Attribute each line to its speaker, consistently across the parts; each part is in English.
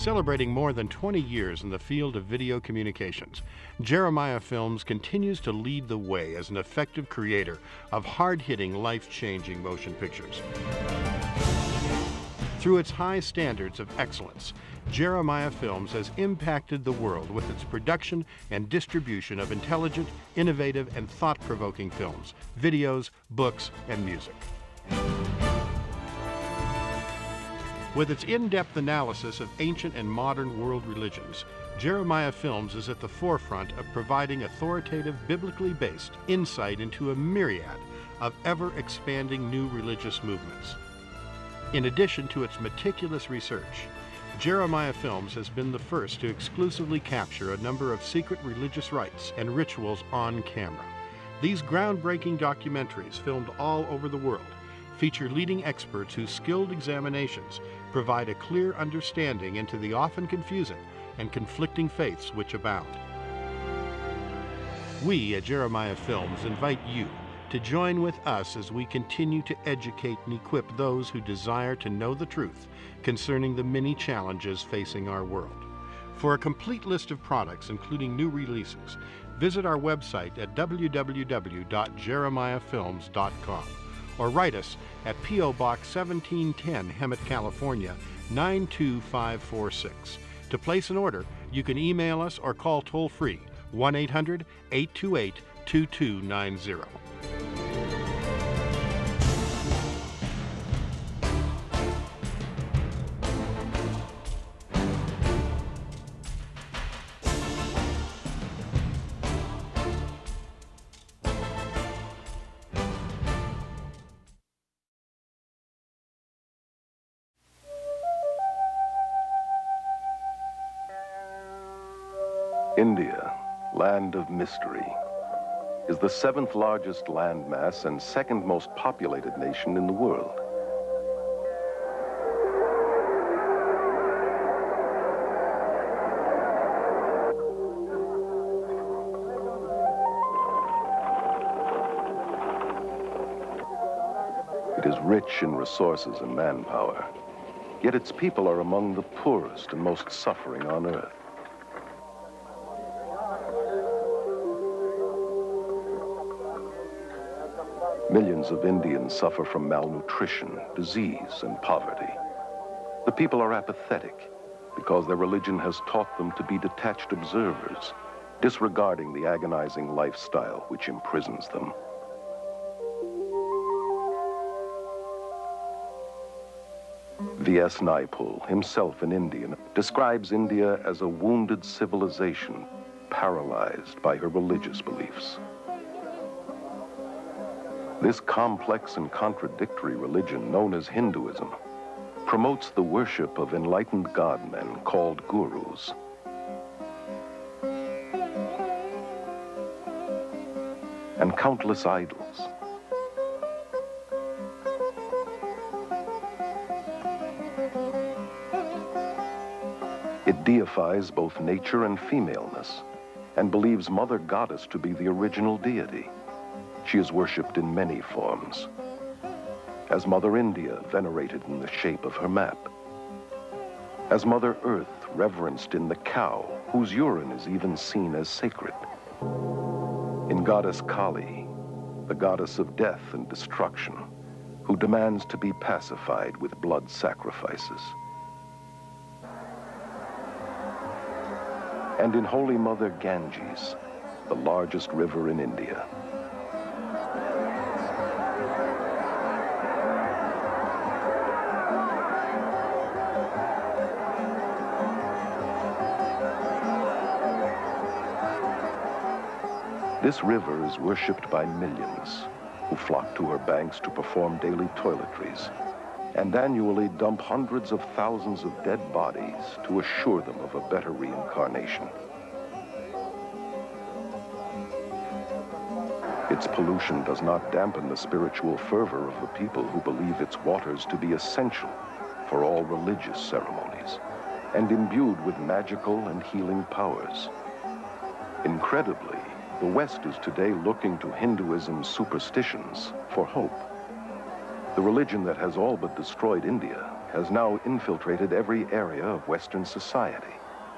Speaker 1: Celebrating more than 20 years in the field of video communications, Jeremiah Films continues to lead the way as an effective creator of hard-hitting, life-changing motion pictures. Through its high standards of excellence, Jeremiah Films has impacted the world with its production and distribution of intelligent, innovative, and thought-provoking films, videos, books, and music. With its in-depth analysis of ancient and modern world religions, Jeremiah Films is at the forefront of providing authoritative, biblically based insight into a myriad of ever-expanding new religious movements. In addition to its meticulous research, Jeremiah Films has been the first to exclusively capture a number of secret religious rites and rituals on camera. These groundbreaking documentaries, filmed all over the world, feature leading experts whose skilled examinations provide a clear understanding into the often confusing and conflicting faiths which abound. We at Jeremiah Films invite you to join with us as we continue to educate and equip those who desire to know the truth concerning the many challenges facing our world. For a complete list of products, including new releases, visit our website at www.jeremiahfilms.com or write us at P.O. Box 1710, Hemet, California, 92546. To place an order, you can email us or call toll-free 1-800-828-2290.
Speaker 2: India, land of mystery, is the 7th largest landmass and 2nd most populated nation in the world. It is rich in resources and manpower, yet its people are among the poorest and most suffering on earth. Millions of Indians suffer from malnutrition, disease, and poverty. The people are apathetic because their religion has taught them to be detached observers, disregarding the agonizing lifestyle which imprisons them. V.S. Naipaul, himself an Indian, describes India as a wounded civilization paralyzed by her religious beliefs. This complex and contradictory religion, known as Hinduism, promotes the worship of enlightened god-men called gurus. And countless idols. It deifies both nature and femaleness, and believes Mother Goddess to be the original deity. She is worshipped in many forms, as Mother India, venerated in the shape of her map, as Mother Earth, reverenced in the cow, whose urine is even seen as sacred, in Goddess Kali, the goddess of death and destruction, who demands to be pacified with blood sacrifices, and in Holy Mother Ganges, the largest river in India. This river is worshipped by millions who flock to her banks to perform daily toiletries and annually dump hundreds of thousands of dead bodies to assure them of a better reincarnation. Its pollution does not dampen the spiritual fervor of the people who believe its waters to be essential for all religious ceremonies and imbued with magical and healing powers. Incredibly, the West is today looking to Hinduism's superstitions for hope. The religion that has all but destroyed India has now infiltrated every area of Western society.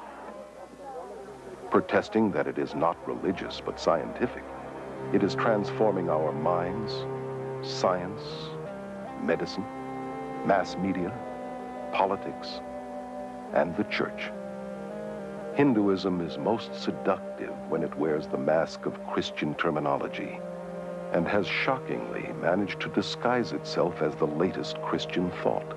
Speaker 2: Protesting that it is not religious but scientific, it is transforming our minds, science, medicine, mass media, politics, and the church. Hinduism is most seductive when it wears the mask of Christian terminology and has shockingly managed to disguise itself as the latest Christian thought.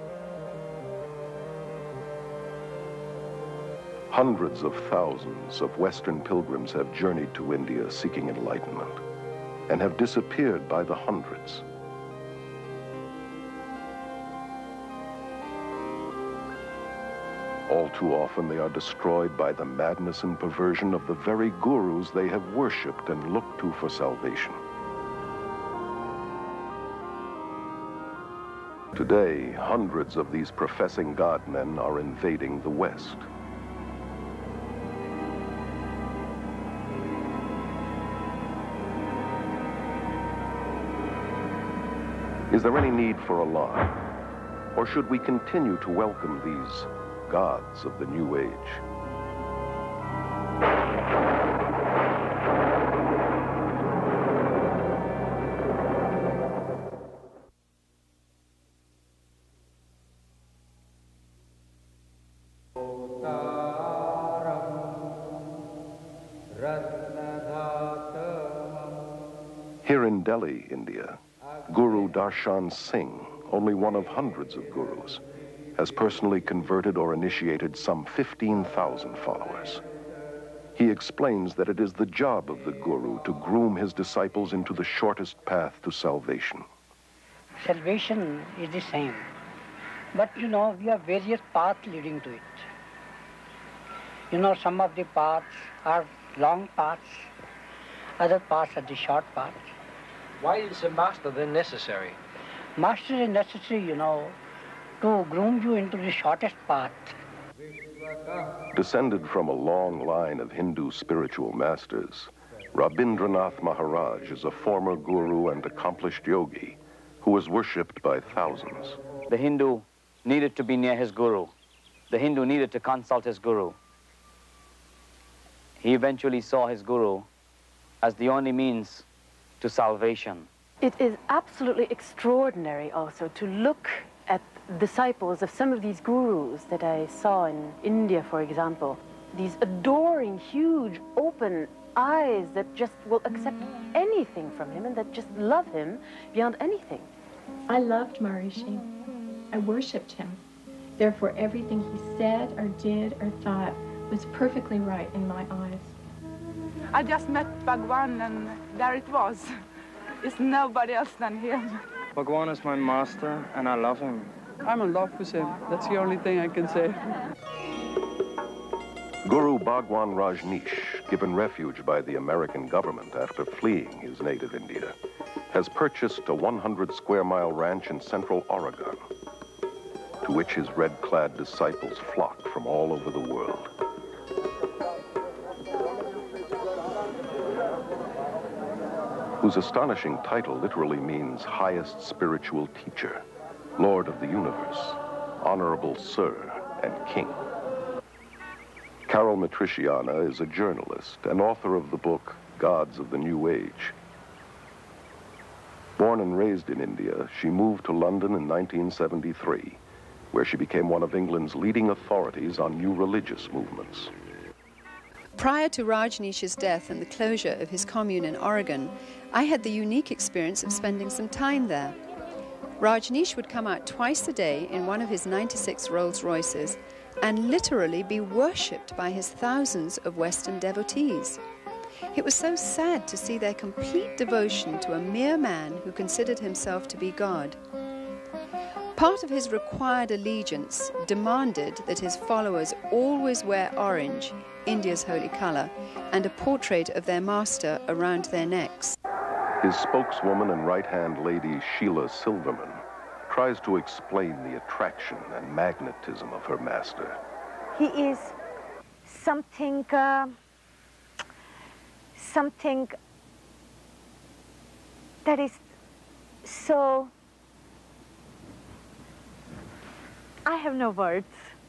Speaker 2: Hundreds of thousands of Western pilgrims have journeyed to India seeking enlightenment and have disappeared by the hundreds. All too often they are destroyed by the madness and perversion of the very gurus they have worshipped and looked to for salvation. Today, hundreds of these professing God-men are invading the West. Is there any need for alarm? Or should we continue to welcome these gods of the New Age? Here in Delhi, India, Guru Darshan Singh, only one of hundreds of gurus, has personally converted or initiated some 15,000 followers. He explains that it is the job of the guru to groom his disciples into the shortest path to salvation.
Speaker 3: Salvation is the same, but you know, we have various paths leading to it. You know, some of the paths are long paths, other paths are the short paths.
Speaker 4: Why is a master then necessary?
Speaker 3: Master is necessary, you know, to groom you into the shortest path.
Speaker 2: Descended from a long line of Hindu spiritual masters, Rabindranath Maharaj is a former guru and accomplished yogi who was worshipped by thousands.
Speaker 5: The Hindu needed to be near his guru. The Hindu needed to consult his guru. He eventually saw his guru as the only means to salvation.
Speaker 6: It is absolutely extraordinary also to look at disciples of some of these gurus that I saw in India, for example. These adoring, huge, open eyes that just will accept anything from him and that just love him beyond anything.
Speaker 7: I loved Maharishi. I worshipped him. Therefore, everything he said or did or thought was perfectly right in my eyes.
Speaker 8: I just met Bhagwan and there it was. It's nobody else than him.
Speaker 9: Bhagwan is my master and I love him.
Speaker 8: I'm in love with him. That's the only thing I can say.
Speaker 2: Guru Bhagwan Rajneesh, given refuge by the American government after fleeing his native India, has purchased a 100-square-mile ranch in central Oregon, to which his red-clad disciples flock from all over the world. Whose astonishing title literally means highest spiritual teacher, Lord of the universe, Honorable Sir, and King. Carol Matriciana is a journalist and author of the book Gods of the New Age. Born and raised in India, she moved to London in 1973, where she became one of England's leading authorities on new religious movements.
Speaker 10: Prior to Rajneesh's death and the closure of his commune in Oregon, I had the unique experience of spending some time there. Rajneesh would come out twice a day in one of his 96 Rolls Royces and literally be worshipped by his thousands of Western devotees. It was so sad to see their complete devotion to a mere man who considered himself to be God. Part of his required allegiance demanded that his followers always wear orange, India's holy color, and a portrait of their master around their necks.
Speaker 2: His spokeswoman and right-hand lady, Sheila Silverman, tries to explain the attraction and magnetism of her master.
Speaker 11: He is something that is so... have no words.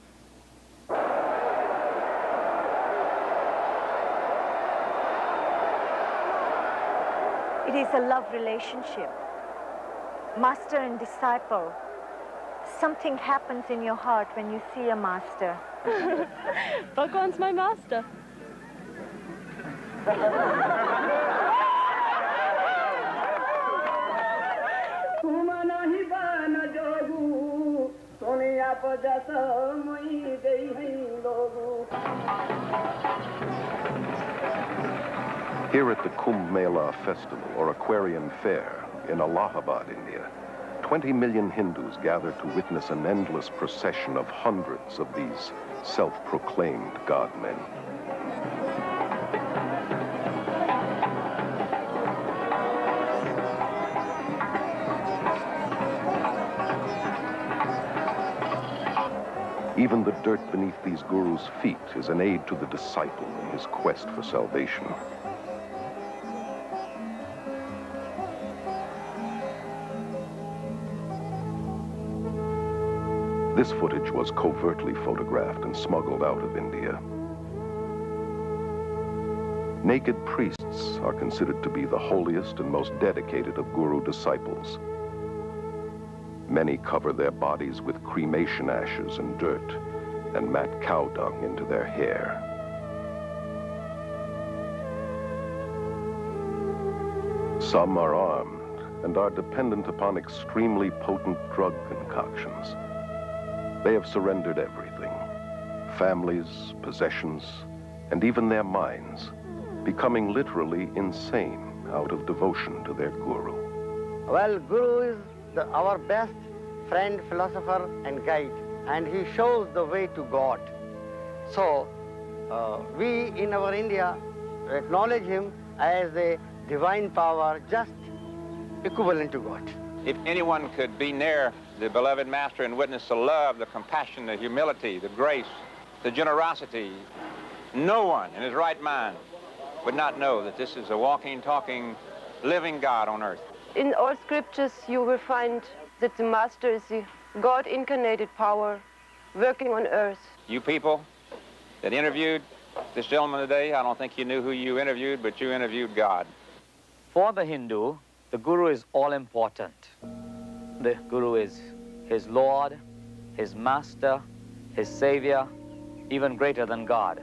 Speaker 11: It is a love relationship, master and disciple. Something happens in your heart when you see a master.
Speaker 6: Bhagwan's my master.
Speaker 2: Here at the Kumbh Mela Festival, or Aquarium Fair, in Allahabad, India, 20 million Hindus gather to witness an endless procession of hundreds of these self-proclaimed God-men. Even the dirt beneath these gurus' feet is an aid to the disciple in his quest for salvation. This footage was covertly photographed and smuggled out of India. Naked priests are considered to be the holiest and most dedicated of guru disciples. Many cover their bodies with cremation ashes and dirt and mat cow dung into their hair. Some are armed and are dependent upon extremely potent drug concoctions. They have surrendered everything, families, possessions, and even their minds, becoming literally insane out of devotion to their guru.
Speaker 12: Well, Guru is our best friend, philosopher, and guide, and he shows the way to God. So, we in our India acknowledge him as a divine power, just equivalent to God.
Speaker 13: If anyone could be near the beloved Master and witness the love, the compassion, the humility, the grace, the generosity, no one in his right mind would not know that this is a walking, talking, living God on earth.
Speaker 14: In all scriptures, you will find that the Master is the God-incarnated power working on earth.
Speaker 13: You people that interviewed this gentleman today, I don't think you knew who you interviewed, but you interviewed God.
Speaker 5: For the Hindu, the Guru is all-important. The Guru is his Lord, his Master, his Savior, even greater than God.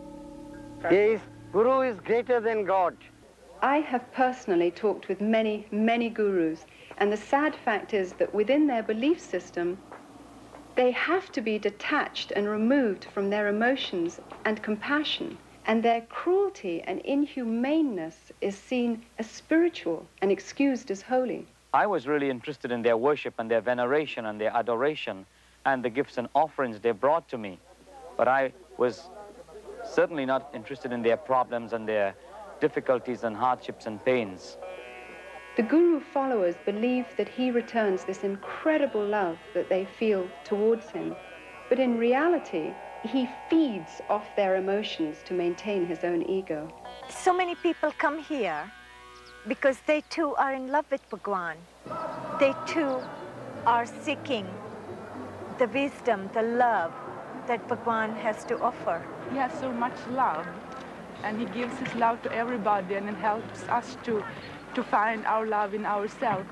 Speaker 12: Yes, Guru is greater than God.
Speaker 10: I have personally talked with many, many gurus, and the sad fact is that within their belief system, they have to be detached and removed from their emotions and compassion, and their cruelty and inhumaneness is seen as spiritual and excused as holy.
Speaker 5: I was really interested in their worship and their veneration and their adoration and the gifts and offerings they brought to me. But I was certainly not interested in their problems and their difficulties and hardships and pains.
Speaker 10: The Guru followers believe that he returns this incredible love that they feel towards him. But in reality, he feeds off their emotions to maintain his own ego.
Speaker 11: So many people come here because they too are in love with Bhagwan. They too are seeking the wisdom, the love that Bhagwan has to offer.
Speaker 8: He has so much love, and he gives his love to everybody, and it helps us to find our love in ourselves.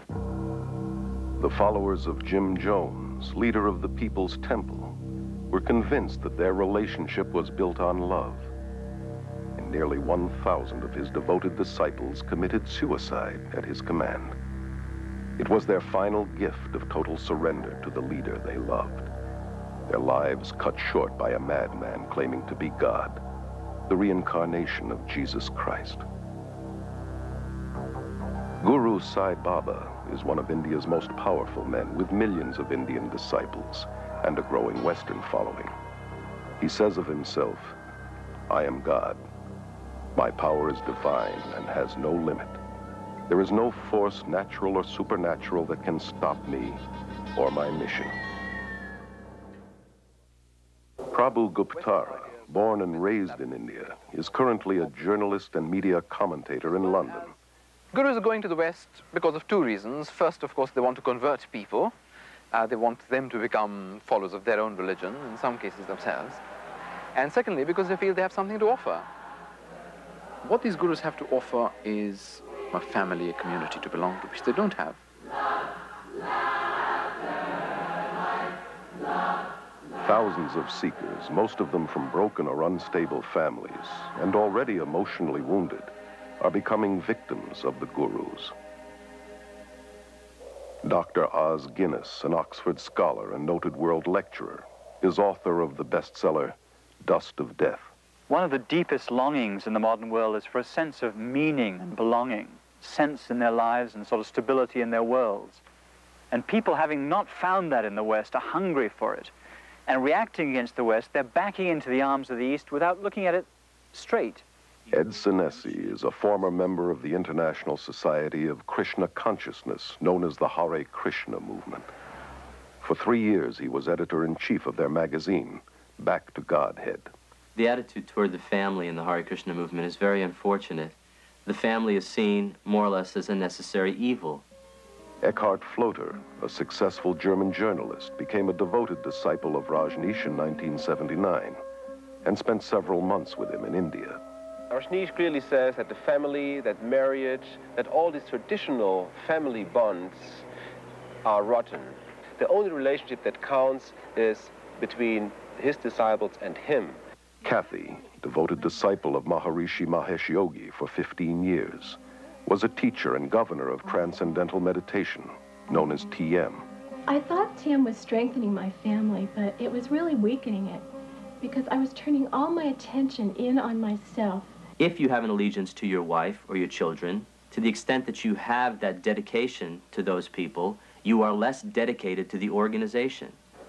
Speaker 2: The followers of Jim Jones, leader of the People's Temple, were convinced that their relationship was built on love. And nearly 1,000 of his devoted disciples committed suicide at his command. It was their final gift of total surrender to the leader they loved. Their lives cut short by a madman claiming to be God, the reincarnation of Jesus Christ. Guru Sai Baba is one of India's most powerful men with millions of Indian disciples and a growing Western following. He says of himself, "I am God. My power is divine and has no limit. There is no force, natural or supernatural, that can stop me or my mission." Prabhu Guptara, born and raised in India, is currently a journalist and media commentator in London.
Speaker 15: Gurus are going to the West because of two reasons. First, of course, they want to convert people. They want them to become followers of their own religion, in some cases themselves. And secondly, because they feel they have something to offer. What these gurus have to offer is a family, a community to belong to, which they don't have.
Speaker 2: Thousands of seekers, most of them from broken or unstable families, and already emotionally wounded, are becoming victims of the gurus. Dr. Os Guinness, an Oxford scholar and noted world lecturer, is author of the bestseller, Dust of Death.
Speaker 16: One of the deepest longings in the modern world is for a sense of meaning and belonging, sense in their lives and sort of stability in their worlds. And people, having not found that in the West, are hungry for it. And reacting against the West, they're backing into the arms of the East without looking at it straight.
Speaker 2: Ed Senesi is a former member of the International Society of Krishna Consciousness, known as the Hare Krishna movement. For 3 years, he was editor-in-chief of their magazine, Back to Godhead.
Speaker 17: The attitude toward the family in the Hare Krishna movement is very unfortunate. The family is seen more or less as a necessary evil.
Speaker 2: Eckhart Floater, a successful German journalist, became a devoted disciple of Rajneesh in 1979 and spent several months with him in India.
Speaker 18: Rajneesh clearly says that the family, that marriage, that all these traditional family bonds are rotten. The only relationship that counts is between his disciples and him.
Speaker 2: Kathy, devoted disciple of Maharishi Mahesh Yogi for 15 years, was a teacher and governor of Transcendental Meditation, known as TM.
Speaker 7: I thought TM was strengthening my family, but it was really weakening it because I was turning all my attention in on myself.
Speaker 17: If you have an allegiance to your wife or your children, to the extent that you have that dedication to those people, you are less dedicated to the organization.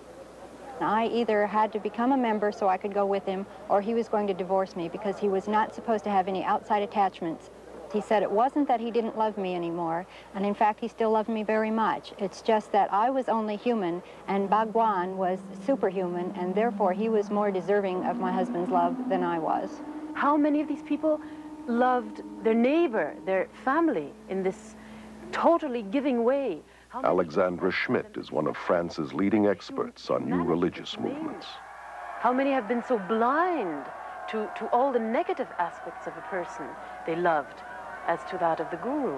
Speaker 19: I either had to become a member so I could go with him, or he was going to divorce me because he was not supposed to have any outside attachments. He said it wasn't that he didn't love me anymore, and in fact he still loved me very much. It's just that I was only human and Bhagwan was superhuman, and therefore he was more deserving of my husband's love than I was.
Speaker 6: How many of these people loved their neighbor, their family, in this totally giving way?
Speaker 2: Alexandra Schmidt is one of France's leading experts on new religious movements.
Speaker 6: How many have been so blind to all the negative aspects of a person they loved as to that of the guru?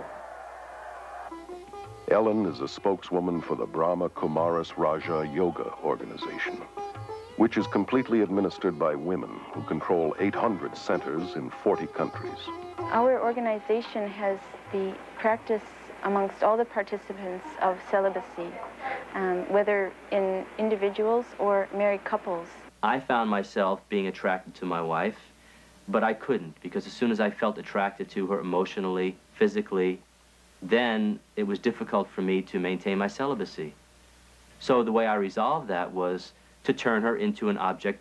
Speaker 2: Ellen is a spokeswoman for the Brahma Kumaris Raja Yoga organization, which is completely administered by women who control 800 centers in 40 countries.
Speaker 20: Our organization has the practice amongst all the participants of celibacy, whether in individuals or married couples.
Speaker 17: I found myself being attracted to my wife, but I couldn't, because as soon as I felt attracted to her emotionally, physically, then it was difficult for me to maintain my celibacy. So the way I resolved that was to turn her into an object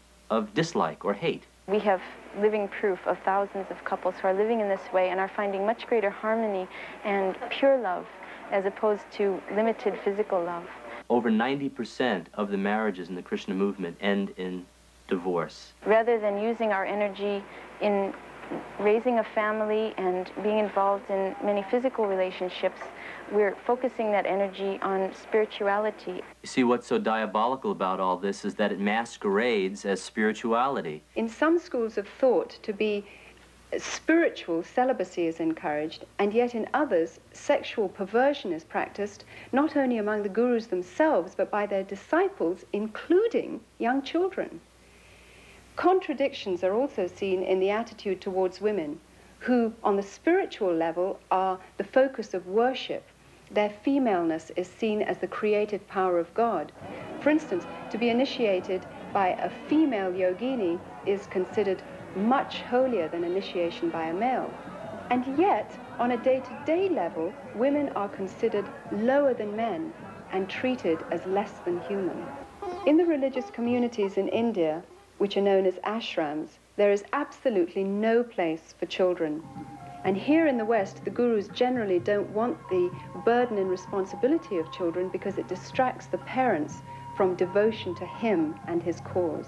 Speaker 17: of dislike or hate.
Speaker 20: We have living proof of thousands of couples who are living in this way and are finding much greater harmony and pure love as opposed to limited physical love.
Speaker 17: Over 90% of the marriages in the Krishna movement end in divorce.
Speaker 20: Rather than using our energy in raising a family and being involved in many physical relationships, we're focusing that energy on spirituality.
Speaker 17: You see, what's so diabolical about all this is that it masquerades as spirituality.
Speaker 10: In some schools of thought, to be spiritual, celibacy is encouraged, and yet in others, sexual perversion is practiced, not only among the gurus themselves, but by their disciples, including young children. Contradictions are also seen in the attitude towards women, who, on the spiritual level, are the focus of worship. Their femaleness is seen as the creative power of God. For instance, to be initiated by a female yogini is considered much holier than initiation by a male. And yet, on a day-to-day level, women are considered lower than men and treated as less than human. In the religious communities in India, which are known as ashrams, there is absolutely no place for children. And here in the West, the gurus generally don't want the burden and responsibility of children because it distracts the parents from devotion to him and his cause.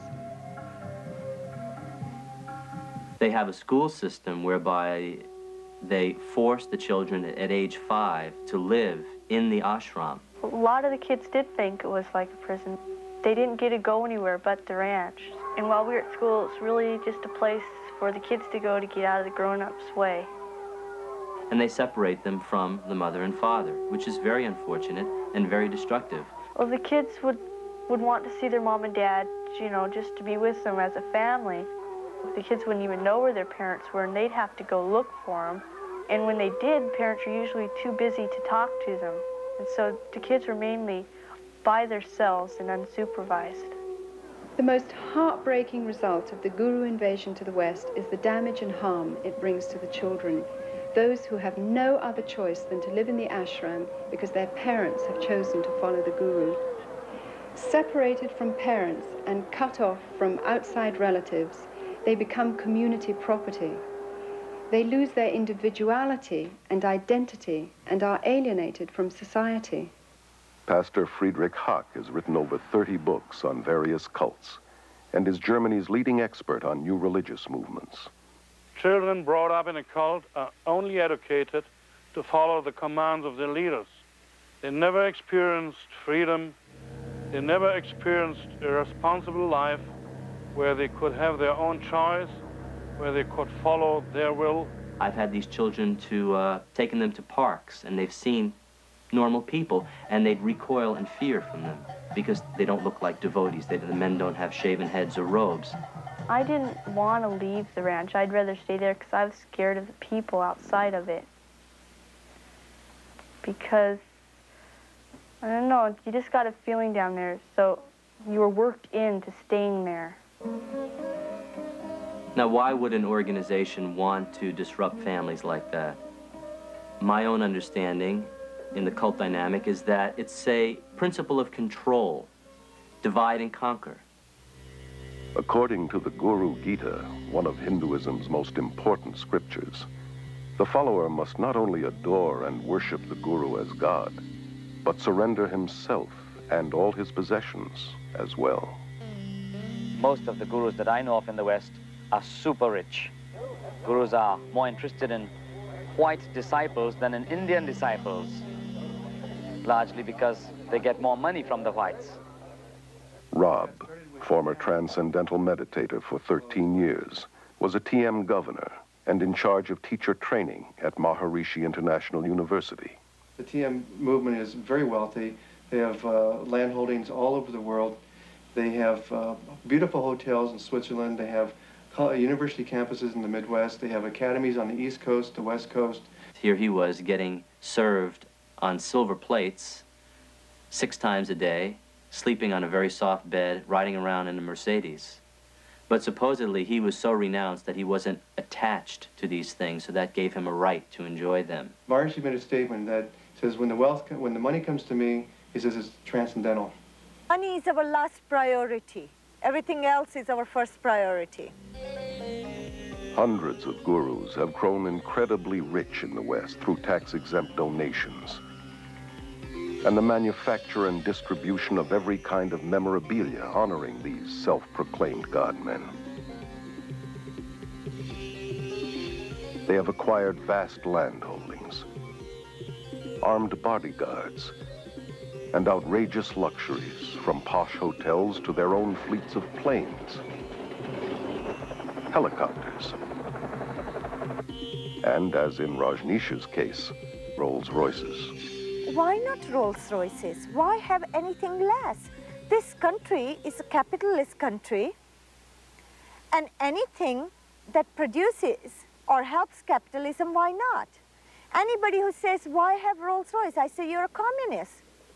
Speaker 17: They have a school system whereby they force the children at age 5 to live in the ashram.
Speaker 21: A lot of the kids did think it was like a prison. They didn't get to go anywhere but the ranch. And while we were at school, it's really just a place for the kids to go to get out of the grown-ups' way.
Speaker 17: And they separate them from the mother and father, which is very unfortunate and very destructive.
Speaker 21: Well, the kids would want to see their mom and dad, you know, just to be with them as a family. The kids wouldn't even know where their parents were, and they'd have to go look for them. And when they did, parents were usually too busy to talk to them. And so the kids were mainly by themselves and unsupervised.
Speaker 22: The most heartbreaking result of the Guru invasion to the West is the damage and harm it brings to the children, those who have no other choice than to live in the ashram because their parents have chosen to follow the Guru. Separated from parents and cut off from outside relatives, they become community property. They lose their individuality and identity and are alienated from society.
Speaker 2: Pastor Friedrich Hack has written over 30 books on various cults and is Germany's leading expert on new religious movements.
Speaker 23: Children brought up in a cult are only educated to follow the commands of their leaders. They never experienced freedom. They never experienced a responsible life where they could have their own choice, where they could follow their will.
Speaker 17: I've had these children taken them to parks, and they've seen normal people, and they'd recoil in fear from them because they don't look like devotees. The men don't have shaven heads or robes.
Speaker 21: I didn't want to leave the ranch. I'd rather stay there because I was scared of the people outside of it. Because, I don't know, you just got a feeling down there, so you were worked into staying there.
Speaker 17: Now, why would an organization want to disrupt families like that? My own understanding in the cult dynamic is that it's a principle of control, divide and conquer.
Speaker 2: According to the Guru Gita, one of Hinduism's most important scriptures, the follower must not only adore and worship the Guru as God, but surrender himself and all his possessions as well.
Speaker 5: Most of the gurus that I know of in the West are super rich. Gurus are more interested in white disciples than in Indian disciples, largely because they get more money from the whites.
Speaker 2: Rob, former transcendental meditator for 13 years, was a TM governor and in charge of teacher training at Maharishi International University.
Speaker 24: The TM movement is very wealthy. They have land holdings all over the world. They have beautiful hotels in Switzerland. They have university campuses in the Midwest. They have academies on the East Coast, the West Coast.
Speaker 17: Here he was getting served on silver plates 6 times a day, sleeping on a very soft bed, riding around in a Mercedes. But supposedly he was so renounced that he wasn't attached to these things, so that gave him a right to enjoy them.
Speaker 24: Maharishi made a statement that says, when the money comes to me, he says it's transcendental.
Speaker 11: Money is our last priority. Everything else is our first priority.
Speaker 2: Hundreds of gurus have grown incredibly rich in the West through tax-exempt donations and the manufacture and distribution of every kind of memorabilia honoring these self-proclaimed God-men. They have acquired vast land holdings, armed bodyguards, and outrageous luxuries, from posh hotels to their own fleets of planes, helicopters, and, as in Rajneesh's case, Rolls-Royces.
Speaker 11: Why not Rolls-Royces? Why have anything less? This country is a capitalist country, and anything that produces or helps capitalism, why not? Anybody who says, why have Rolls-Royce? I say, you're a communist.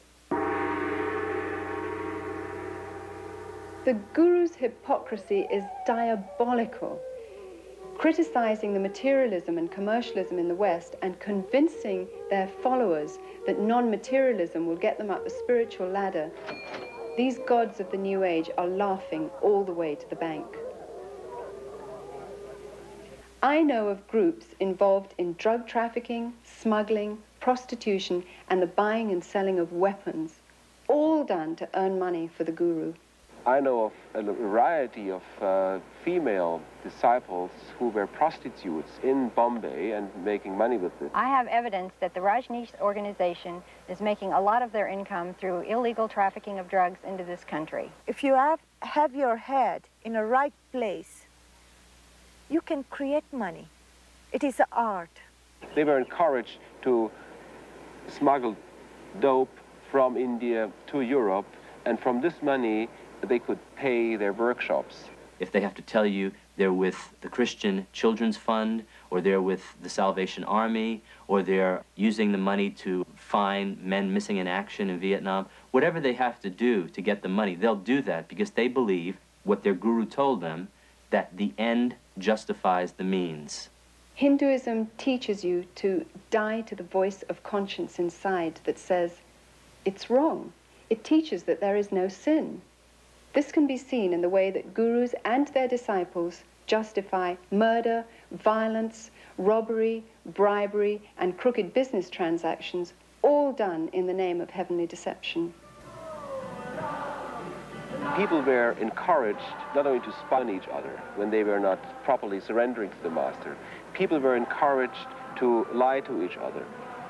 Speaker 22: The Guru's hypocrisy is diabolical, criticizing the materialism and commercialism in the West and convincing their followers that non-materialism will get them up the spiritual ladder. These gods of the New Age are laughing all the way to the bank. I know of groups involved in drug trafficking, smuggling, prostitution, and the buying and selling of weapons, all done to earn money for the Guru.
Speaker 18: I know of a variety of female disciples who were prostitutes in Bombay and making money with it.
Speaker 19: I have evidence that the Rajneesh organization is making a lot of their income through illegal trafficking of drugs into this country.
Speaker 11: If you have your head in a right place, you can create money. It is an art.
Speaker 18: They were encouraged to smuggle dope from India to Europe, and from this money they could pay their workshops.
Speaker 17: If they have to tell you they're with the Christian Children's Fund, or they're with the Salvation Army, or they're using the money to find men missing in action in Vietnam, whatever they have to do to get the money, they'll do that because they believe what their guru told them, that the end justifies the means.
Speaker 22: Hinduism teaches you to die to the voice of conscience inside that says, it's wrong. It teaches that there is no sin. This can be seen in the way that gurus and their disciples justify murder, violence, robbery, bribery, and crooked business transactions, all done in the name of heavenly deception.
Speaker 18: People were encouraged not only to spy on each other when they were not properly surrendering to the master, people were encouraged to lie to each other.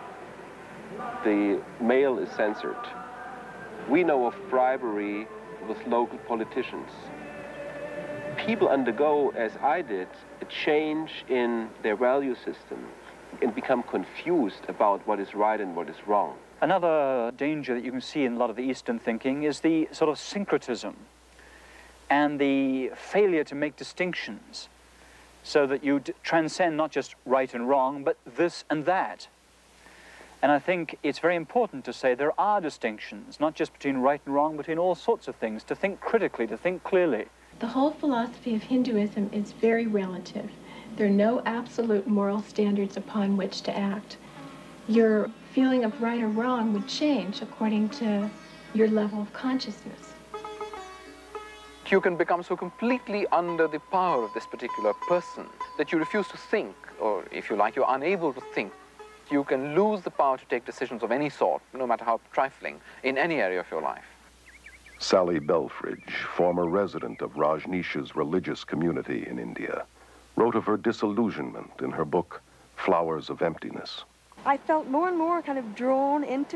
Speaker 18: The mail is censored. We know of bribery with local politicians. People undergo, as I did, a change in their value system and become confused about what is right and what is wrong.
Speaker 16: Another danger that you can see in a lot of the Eastern thinking is the sort of syncretism and the failure to make distinctions so that you transcend not just right and wrong, but this and that. And I think it's very important to say there are distinctions, not just between right and wrong, but between all sorts of things, to think critically, to think clearly.
Speaker 7: The whole philosophy of Hinduism is very relative. There are no absolute moral standards upon which to act. Your feeling of right or wrong would change according to your level of consciousness.
Speaker 15: You can become so completely under the power of this particular person that you refuse to think, or if you like, you're unable to think. You can lose the power to take decisions of any sort, no matter how trifling, in any area of your life.
Speaker 2: Sally Belfridge, former resident of Rajneesh's religious community in India, wrote of her disillusionment in her book, Flowers of Emptiness.
Speaker 1: I felt more and more kind of drawn into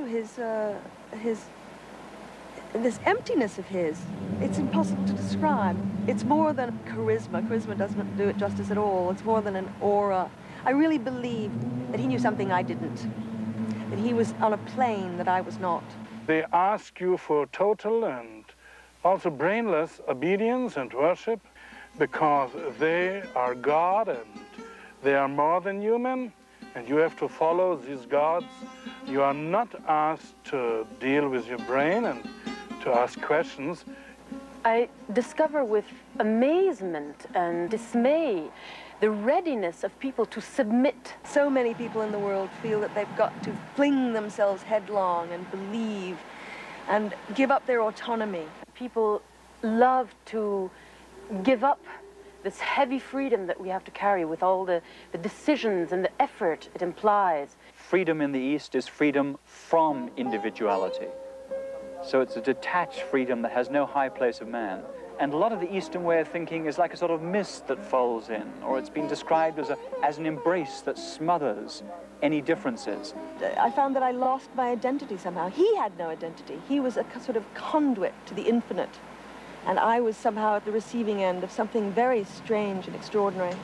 Speaker 1: this emptiness of his. It's impossible to describe. It's more than charisma. Charisma doesn't do it justice at all. It's more than an aura. I really believed that he knew something I didn't, that he was on a plane that I was not.
Speaker 23: They ask you for total and also brainless obedience and worship because they are God and they are more than human, and you have to follow these gods. You are not asked to deal with your brain and to ask questions.
Speaker 6: I discover with amazement and dismay the readiness of people to submit.
Speaker 1: So many people in the world feel that they've got to fling themselves headlong and believe and give up their autonomy.
Speaker 6: People love to give up this heavy freedom that we have to carry with all the decisions and the effort it implies.
Speaker 16: Freedom in the East is freedom from individuality. So it's a detached freedom that has no high place of man. And a lot of the Eastern way of thinking is like a sort of mist that folds in, or it's been described as an embrace that smothers any differences.
Speaker 1: I found that I lost my identity somehow. He had no identity. He was a sort of conduit to the infinite. And I was somehow at the receiving end of something very strange and extraordinary.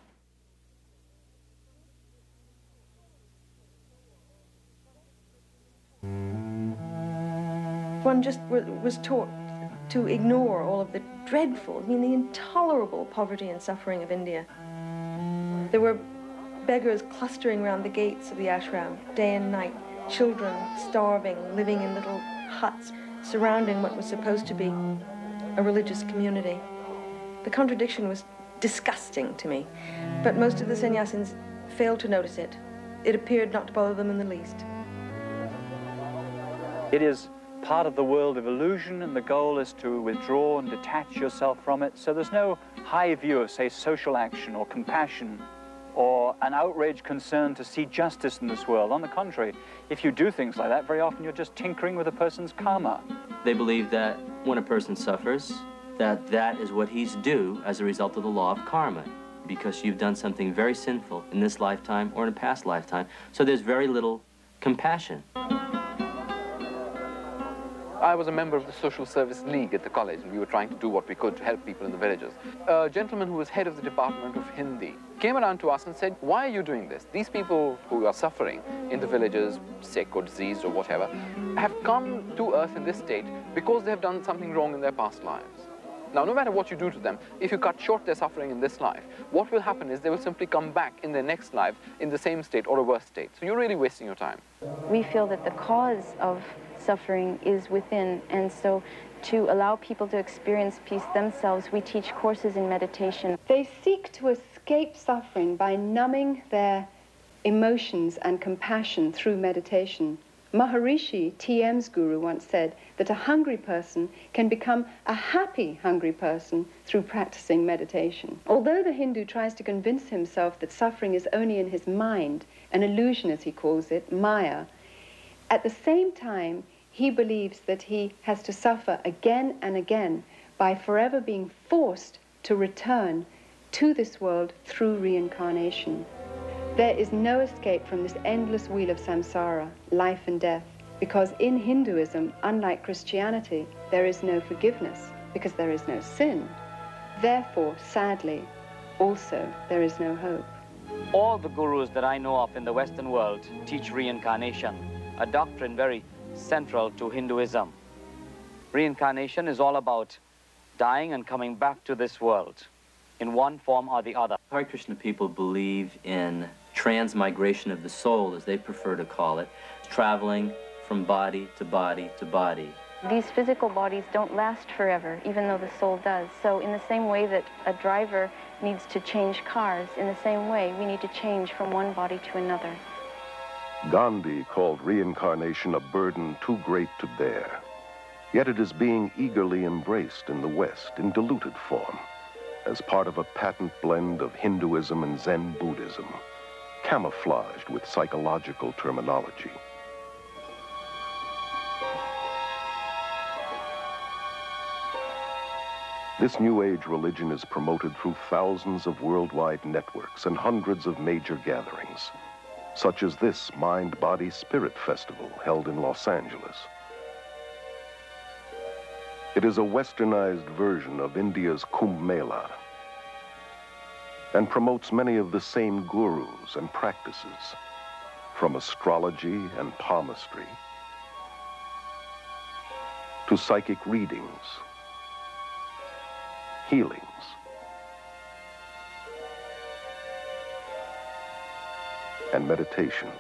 Speaker 1: One just was taught to ignore all of the dreadful, the intolerable poverty and suffering of India. There were beggars clustering around the gates of the ashram, day and night, children starving, living in little huts, surrounding what was supposed to be a religious community. The contradiction was disgusting to me, but most of the sannyasins failed to notice it. It appeared not to bother them in the least.
Speaker 16: It is part of the world of illusion, and the goal is to withdraw and detach yourself from it. So there's no high view of, say, social action or compassion or an outraged concern to see justice in this world. On the contrary, if you do things like that, very often you're just tinkering with a person's karma.
Speaker 17: They believe that when a person suffers, that that is what he's due as a result of the law of karma, because you've done something very sinful in this lifetime or in a past lifetime. So there's very little compassion.
Speaker 15: I was a member of the Social Service League at the college, and we were trying to do what we could to help people in the villages. A gentleman who was head of the Department of Hindi came around to us and said, why are you doing this? These people who are suffering in the villages, sick or diseased or whatever, have come to earth in this state because they have done something wrong in their past lives. Now, no matter what you do to them, if you cut short their suffering in this life, what will happen is they will simply come back in their next life in the same state or a worse state. So you're really wasting your time.
Speaker 20: We feel that the cause of suffering is within, and so to allow people to experience peace themselves, we teach courses in meditation.
Speaker 22: They seek to escape suffering by numbing their emotions and compassion through meditation. Maharishi, TM's guru, once said that a hungry person can become a happy hungry person through practicing meditation. Although the Hindu tries to convince himself that suffering is only in his mind, an illusion as he calls it, Maya, at the same time he believes that he has to suffer again and again by forever being forced to return to this world through reincarnation. There is no escape from this endless wheel of samsara, life and death, because in Hinduism, unlike Christianity, there is no forgiveness, because there is no sin. Therefore, sadly, also, there is no hope.
Speaker 5: All the gurus that I know of in the Western world teach reincarnation, a doctrine very central to Hinduism. Reincarnation is all about dying and coming back to this world in one form or the other.
Speaker 17: Hare Krishna people believe in transmigration of the soul, as they prefer to call it, traveling from body to body to body.
Speaker 20: These physical bodies don't last forever, even though the soul does. So in the same way that a driver needs to change cars, in the same way we need to change from one body to another.
Speaker 2: Gandhi called reincarnation a burden too great to bear. Yet it is being eagerly embraced in the West in diluted form, as part of a patent blend of Hinduism and Zen Buddhism, camouflaged with psychological terminology. This New Age religion is promoted through thousands of worldwide networks and hundreds of major gatherings, such as this Mind, Body, Spirit Festival held in Los Angeles. It is a westernized version of India's Kumbh Mela and promotes many of the same gurus and practices, from astrology and palmistry to psychic readings, healings, and meditations.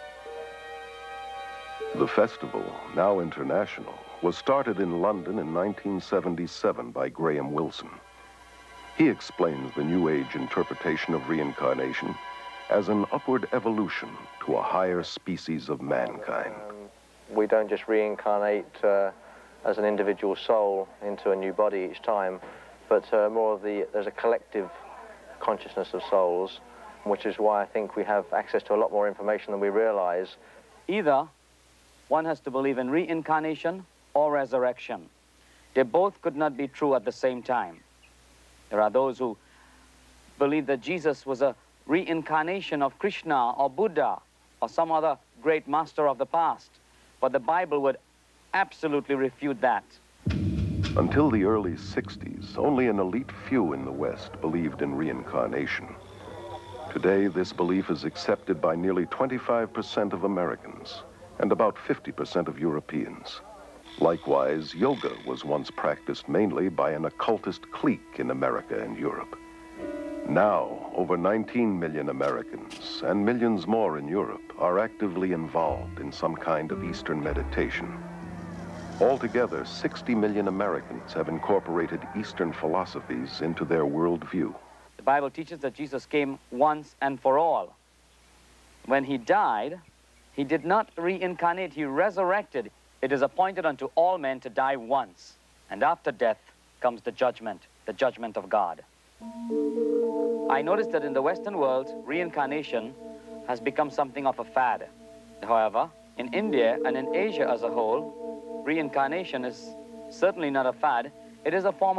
Speaker 2: The festival, now international, was started in London in 1977 by Graham Wilson. He explains the New Age interpretation of reincarnation as an upward evolution to a higher species of mankind.
Speaker 3: We don't just reincarnate as an individual soul into a new body each time, but more of there's a collective consciousness of souls, which is why I think we have access to a lot more information than we realize.
Speaker 5: Either one has to believe in reincarnation or resurrection. They both could not be true at the same time. There are those who believe that Jesus was a reincarnation of Krishna or Buddha or some other great master of the past, but the Bible would absolutely refute that.
Speaker 2: Until the early 60s, only an elite few in the West believed in reincarnation. Today, this belief is accepted by nearly 25% of Americans and about 50% of Europeans. Likewise, yoga was once practiced mainly by an occultist clique in America and Europe. Now, over 19 million Americans and millions more in Europe are actively involved in some kind of Eastern meditation. Altogether, 60 million Americans have incorporated Eastern philosophies into their worldview.
Speaker 5: The Bible teaches that Jesus came once and for all. When he died, he did not reincarnate, he resurrected. It is appointed unto all men to die once, and after death comes the judgment of God. I noticed that in the Western world, reincarnation has become something of a fad. However, in India and in Asia as a whole, reincarnation is certainly not a fad. It is a form of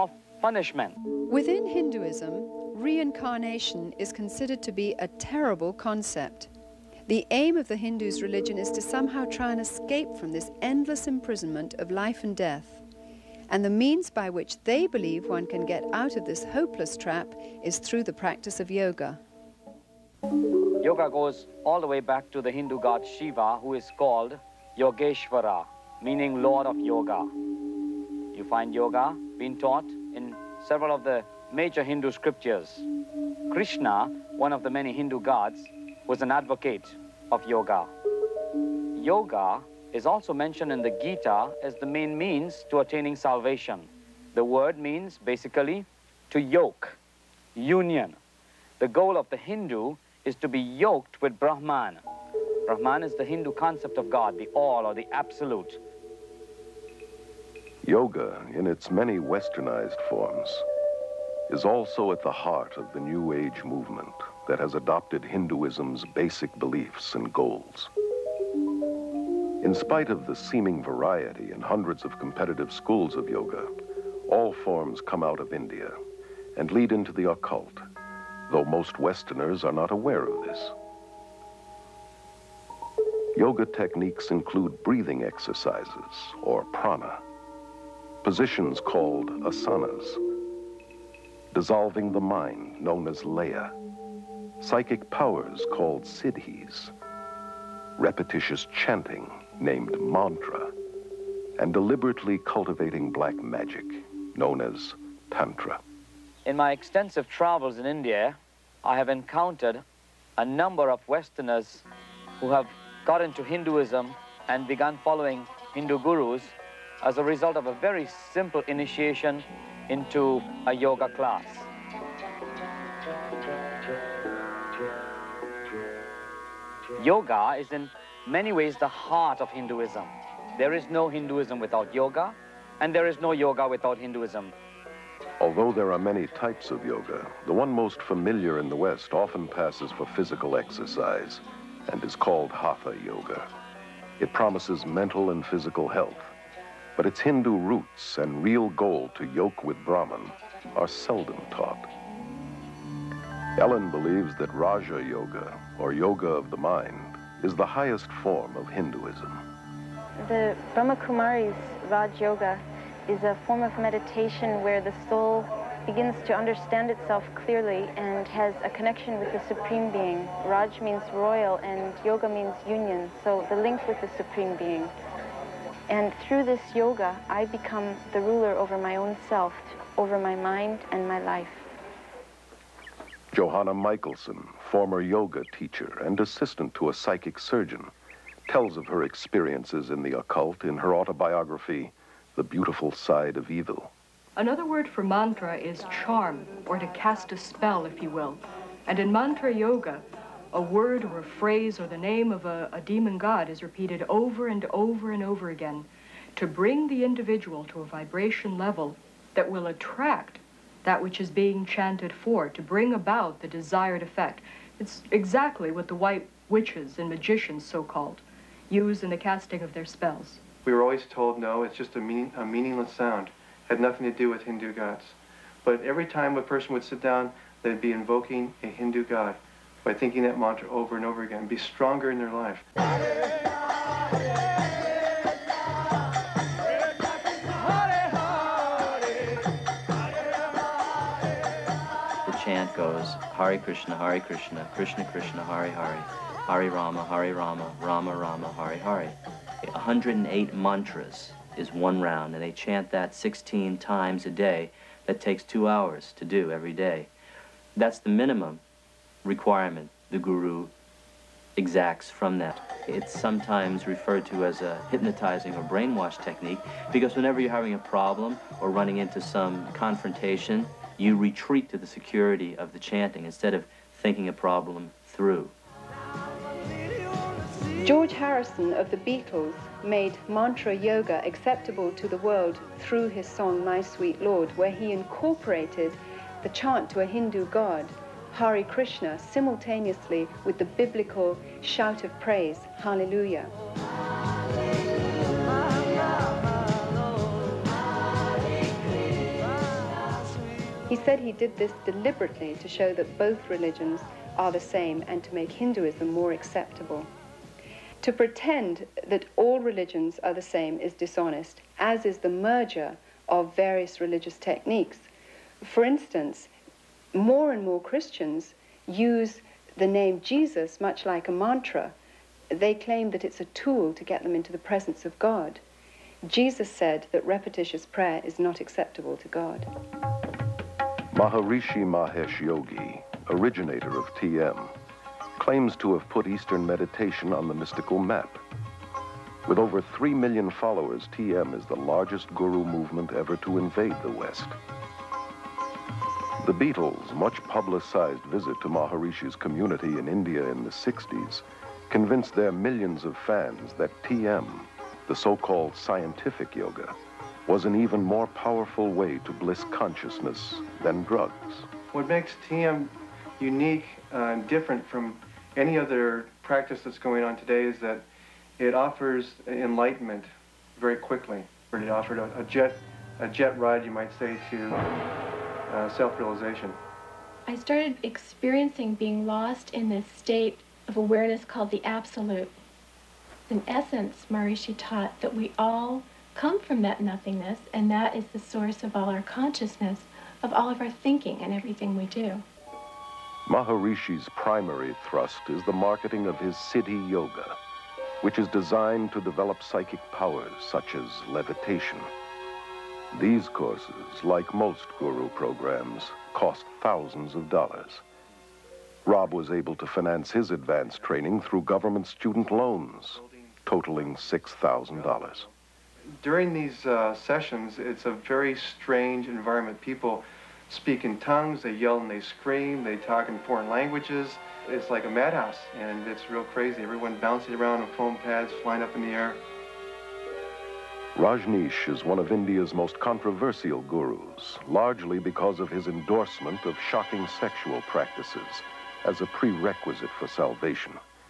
Speaker 5: punishment.
Speaker 10: Within Hinduism, reincarnation is considered to be a terrible concept. The aim of the Hindus' religion is to somehow try and escape from this endless imprisonment of life and death. And the means by which they believe one can get out of this hopeless trap is through the practice of yoga.
Speaker 5: Yoga goes all the way back to the Hindu god Shiva, who is called Yogeshvara, meaning Lord of Yoga. You find yoga being taught in several of the major Hindu scriptures. Krishna, one of the many Hindu gods, was an advocate of yoga. Yoga is also mentioned in the Gita as the main means to attaining salvation. The word means basically to yoke, union. The goal of the Hindu is to be yoked with Brahman. Brahman is the Hindu concept of God, the all or the absolute.
Speaker 2: Yoga, in its many westernized forms, is also at the heart of the New Age movement that has adopted Hinduism's basic beliefs and goals. In spite of the seeming variety and hundreds of competitive schools of yoga, all forms come out of India and lead into the occult, though most Westerners are not aware of this. Yoga techniques include breathing exercises, or prana, positions called asanas, dissolving the mind, known as laya, psychic powers called siddhis, repetitious chanting, named mantra, and deliberately cultivating black magic, known as tantra.
Speaker 5: In my extensive travels in India, I have encountered a number of Westerners who have got into Hinduism and begun following Hindu gurus as a result of a very simple initiation into a yoga class. Yoga is in many ways the heart of Hinduism. There is no Hinduism without yoga, and there is no yoga without Hinduism.
Speaker 2: Although there are many types of yoga, the one most familiar in the West often passes for physical exercise and is called Hatha Yoga. It promises mental and physical health, but its Hindu roots and real goal to yoke with Brahman are seldom taught. Ellen believes that Raja Yoga, or yoga of the mind, is the highest form of Hinduism.
Speaker 20: The Brahma Kumari's Raj Yoga is a form of meditation where the soul begins to understand itself clearly and has a connection with the Supreme Being. Raj means royal and yoga means union, so the link with the Supreme Being. And through this yoga, I become the ruler over my own self, over my mind and my life.
Speaker 2: Johanna Michelson, former yoga teacher and assistant to a psychic surgeon, tells of her experiences in the occult in her autobiography, The Beautiful Side of Evil.
Speaker 4: Another word for mantra is charm, or to cast a spell, if you will. And in mantra yoga, a word or a phrase or the name of a demon god is repeated over and over and over again to bring the individual to a vibration level that will attract that which is being chanted for, to bring about the desired effect. It's exactly what the white witches and magicians, so-called, use in the casting of their spells.
Speaker 24: We were always told, no, it's just a meaningless sound. Had nothing to do with Hindu gods. But every time a person would sit down, they'd be invoking a Hindu god by thinking that mantra over and over again, be stronger in their life.
Speaker 17: The chant goes, Hare Krishna, Krishna Krishna, Hare Hare, Hare Rama, Rama Rama, Hare Hare. 108 mantras is one round, and they chant that 16 times a day. That takes 2 hours to do every day. That's the minimum requirement the guru exacts from that. It's sometimes referred to as a hypnotizing or brainwash technique, because whenever you're having a problem or running into some confrontation, you retreat to the security of the chanting instead of thinking a problem through.
Speaker 22: George Harrison of the Beatles made mantra yoga acceptable to the world through his song My Sweet Lord, where he incorporated the chant to a Hindu god, Hare Krishna, simultaneously with the biblical shout of praise, Hallelujah. He said he did this deliberately to show that both religions are the same and to make Hinduism more acceptable. To pretend that all religions are the same is dishonest, as is the merger of various religious techniques. For instance, more and more Christians use the name Jesus much like a mantra. They claim that it's a tool to get them into the presence of God. Jesus said that repetitious prayer is not acceptable to God.
Speaker 2: Maharishi Mahesh Yogi, originator of TM, claims to have put Eastern meditation on the mystical map. With over 3 million followers, TM is the largest guru movement ever to invade the West. The Beatles' much publicized visit to Maharishi's community in India in the 60s convinced their millions of fans that TM, the so-called scientific yoga, was an even more powerful way to bliss consciousness than drugs.
Speaker 24: What makes TM unique and different from any other practice that's going on today is that it offers enlightenment very quickly. It offered a jet ride, you might say, to self-realization.
Speaker 7: I started experiencing being lost in this state of awareness called the Absolute. In essence, Maharishi taught that we all come from that nothingness, and that is the source of all our consciousness, of all of our thinking and everything we do.
Speaker 2: Maharishi's primary thrust is the marketing of his Siddhi Yoga, which is designed to develop psychic powers such as levitation. These courses, like most guru programs, cost thousands of dollars. Rob was able to finance his advanced training through government student loans, totaling $6,000.
Speaker 24: During these sessions, it's a very strange environment. People speak in tongues, they yell and they scream, they talk in foreign languages. It's like a madhouse, and it's real crazy. Everyone bouncing around on foam pads, flying up in the air.
Speaker 2: Rajneesh is one of India's most controversial gurus, largely because of his endorsement of shocking sexual practices as a prerequisite for salvation.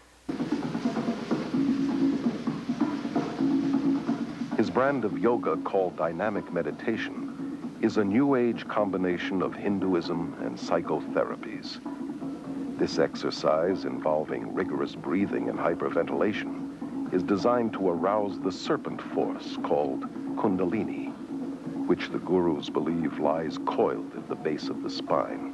Speaker 2: His brand of yoga, called dynamic meditation, is a New Age combination of Hinduism and psychotherapies. This exercise, involving rigorous breathing and hyperventilation, is designed to arouse the serpent force called Kundalini, which the gurus believe lies coiled at the base of the spine.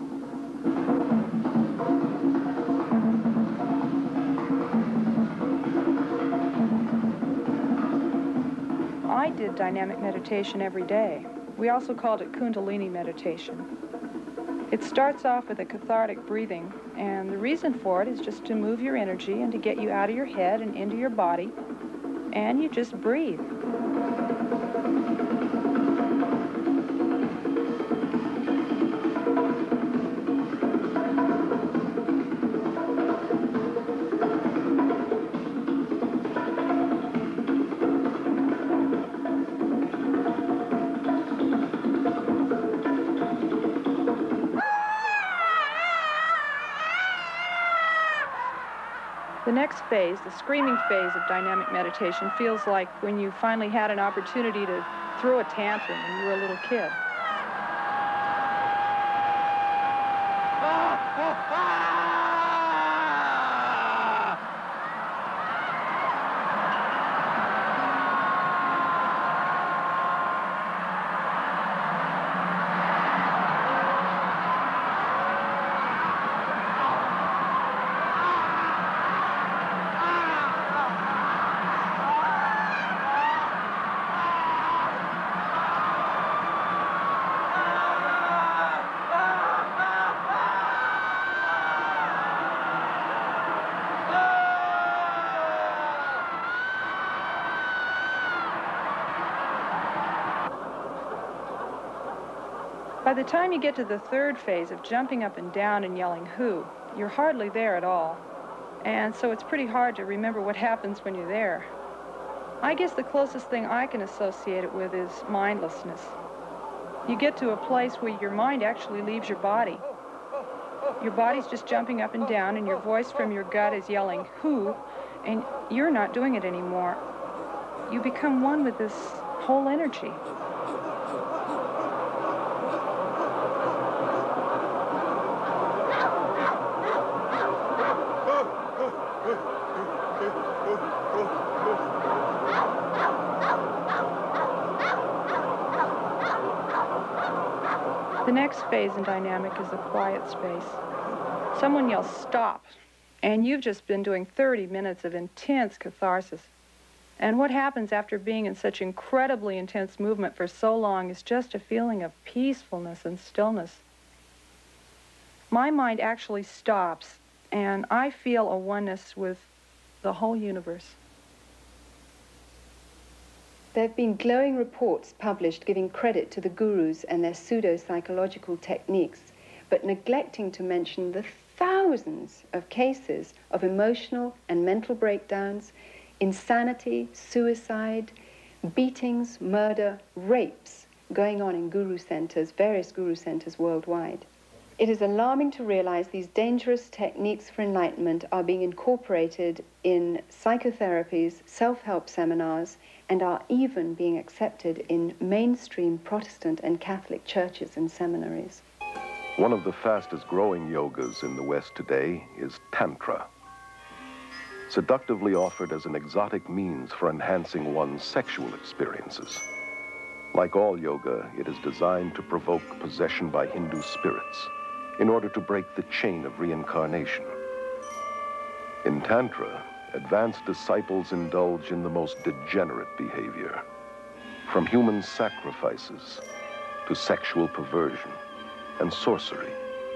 Speaker 9: I did dynamic meditation every day. We also called it Kundalini meditation. It starts off with a cathartic breathing, and the reason for it is just to move your energy and to get you out of your head and into your body, and you just breathe. The next phase, the screaming phase of dynamic meditation, feels like when you finally had an opportunity to throw a tantrum when you were a little kid. By the time you get to the third phase of jumping up and down and yelling "Who," you're hardly there at all. And so it's pretty hard to remember what happens when you're there. I guess the closest thing I can associate it with is mindlessness. You get to a place where your mind actually leaves your body. Your body's just jumping up and down, and your voice from your gut is yelling "Who," and you're not doing it anymore. You become one with this whole energy. The next phase in dynamic is the quiet space. Someone yells, "Stop," and you've just been doing 30 minutes of intense catharsis. And what happens after being in such incredibly intense movement for so long is just a feeling of peacefulness and stillness. My mind actually stops, and I feel a oneness with the whole universe.
Speaker 22: There have been glowing reports published giving credit to the gurus and their pseudo-psychological techniques, but neglecting to mention the thousands of cases of emotional and mental breakdowns, insanity, suicide, beatings, murder, rapes going on in guru centers, various guru centers worldwide. It is alarming to realize these dangerous techniques for enlightenment are being incorporated in psychotherapies, self-help seminars, and are even being accepted in mainstream Protestant and Catholic churches and seminaries.
Speaker 2: One of the fastest growing yogas in the West today is Tantra. Seductively offered as an exotic means for enhancing one's sexual experiences. Like all yoga, it is designed to provoke possession by Hindu spirits in order to break the chain of reincarnation. In Tantra, advanced disciples indulge in the most degenerate behavior, from human sacrifices to sexual perversion and sorcery.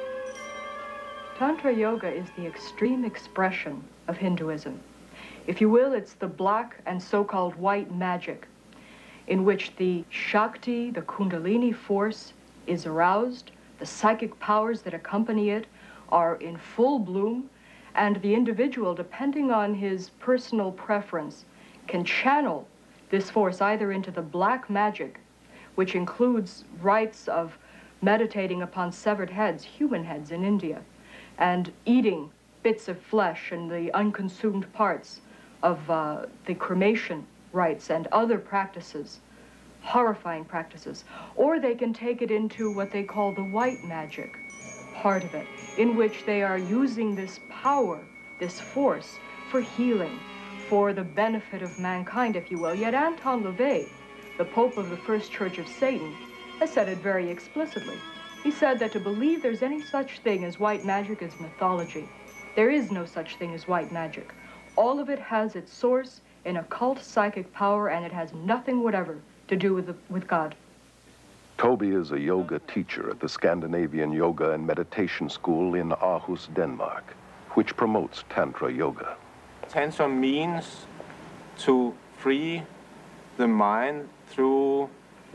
Speaker 4: Tantra Yoga is the extreme expression of Hinduism. If you will, it's the black and so-called white magic, in which the Shakti, the Kundalini force, is aroused, the psychic powers that accompany it are in full bloom, and the individual, depending on his personal preference, can channel this force either into the black magic, which includes rites of meditating upon severed heads, human heads in India, and eating bits of flesh and the unconsumed parts of the cremation rites and other practices, horrifying practices. Or they can take it into what they call the white magic part of it, in which they are using this power, this force, for healing, for the benefit of mankind, if you will. Yet Anton LaVey, the Pope of the First Church of Satan, has said it very explicitly. He said that to believe there's any such thing as white magic is mythology. There is no such thing as white magic. All of it has its source in occult psychic power, and it has nothing whatever to do with God.
Speaker 2: Toby is a yoga teacher at the Scandinavian Yoga and Meditation School in Aarhus, Denmark, which promotes Tantra Yoga.
Speaker 8: Tantra means to free the mind through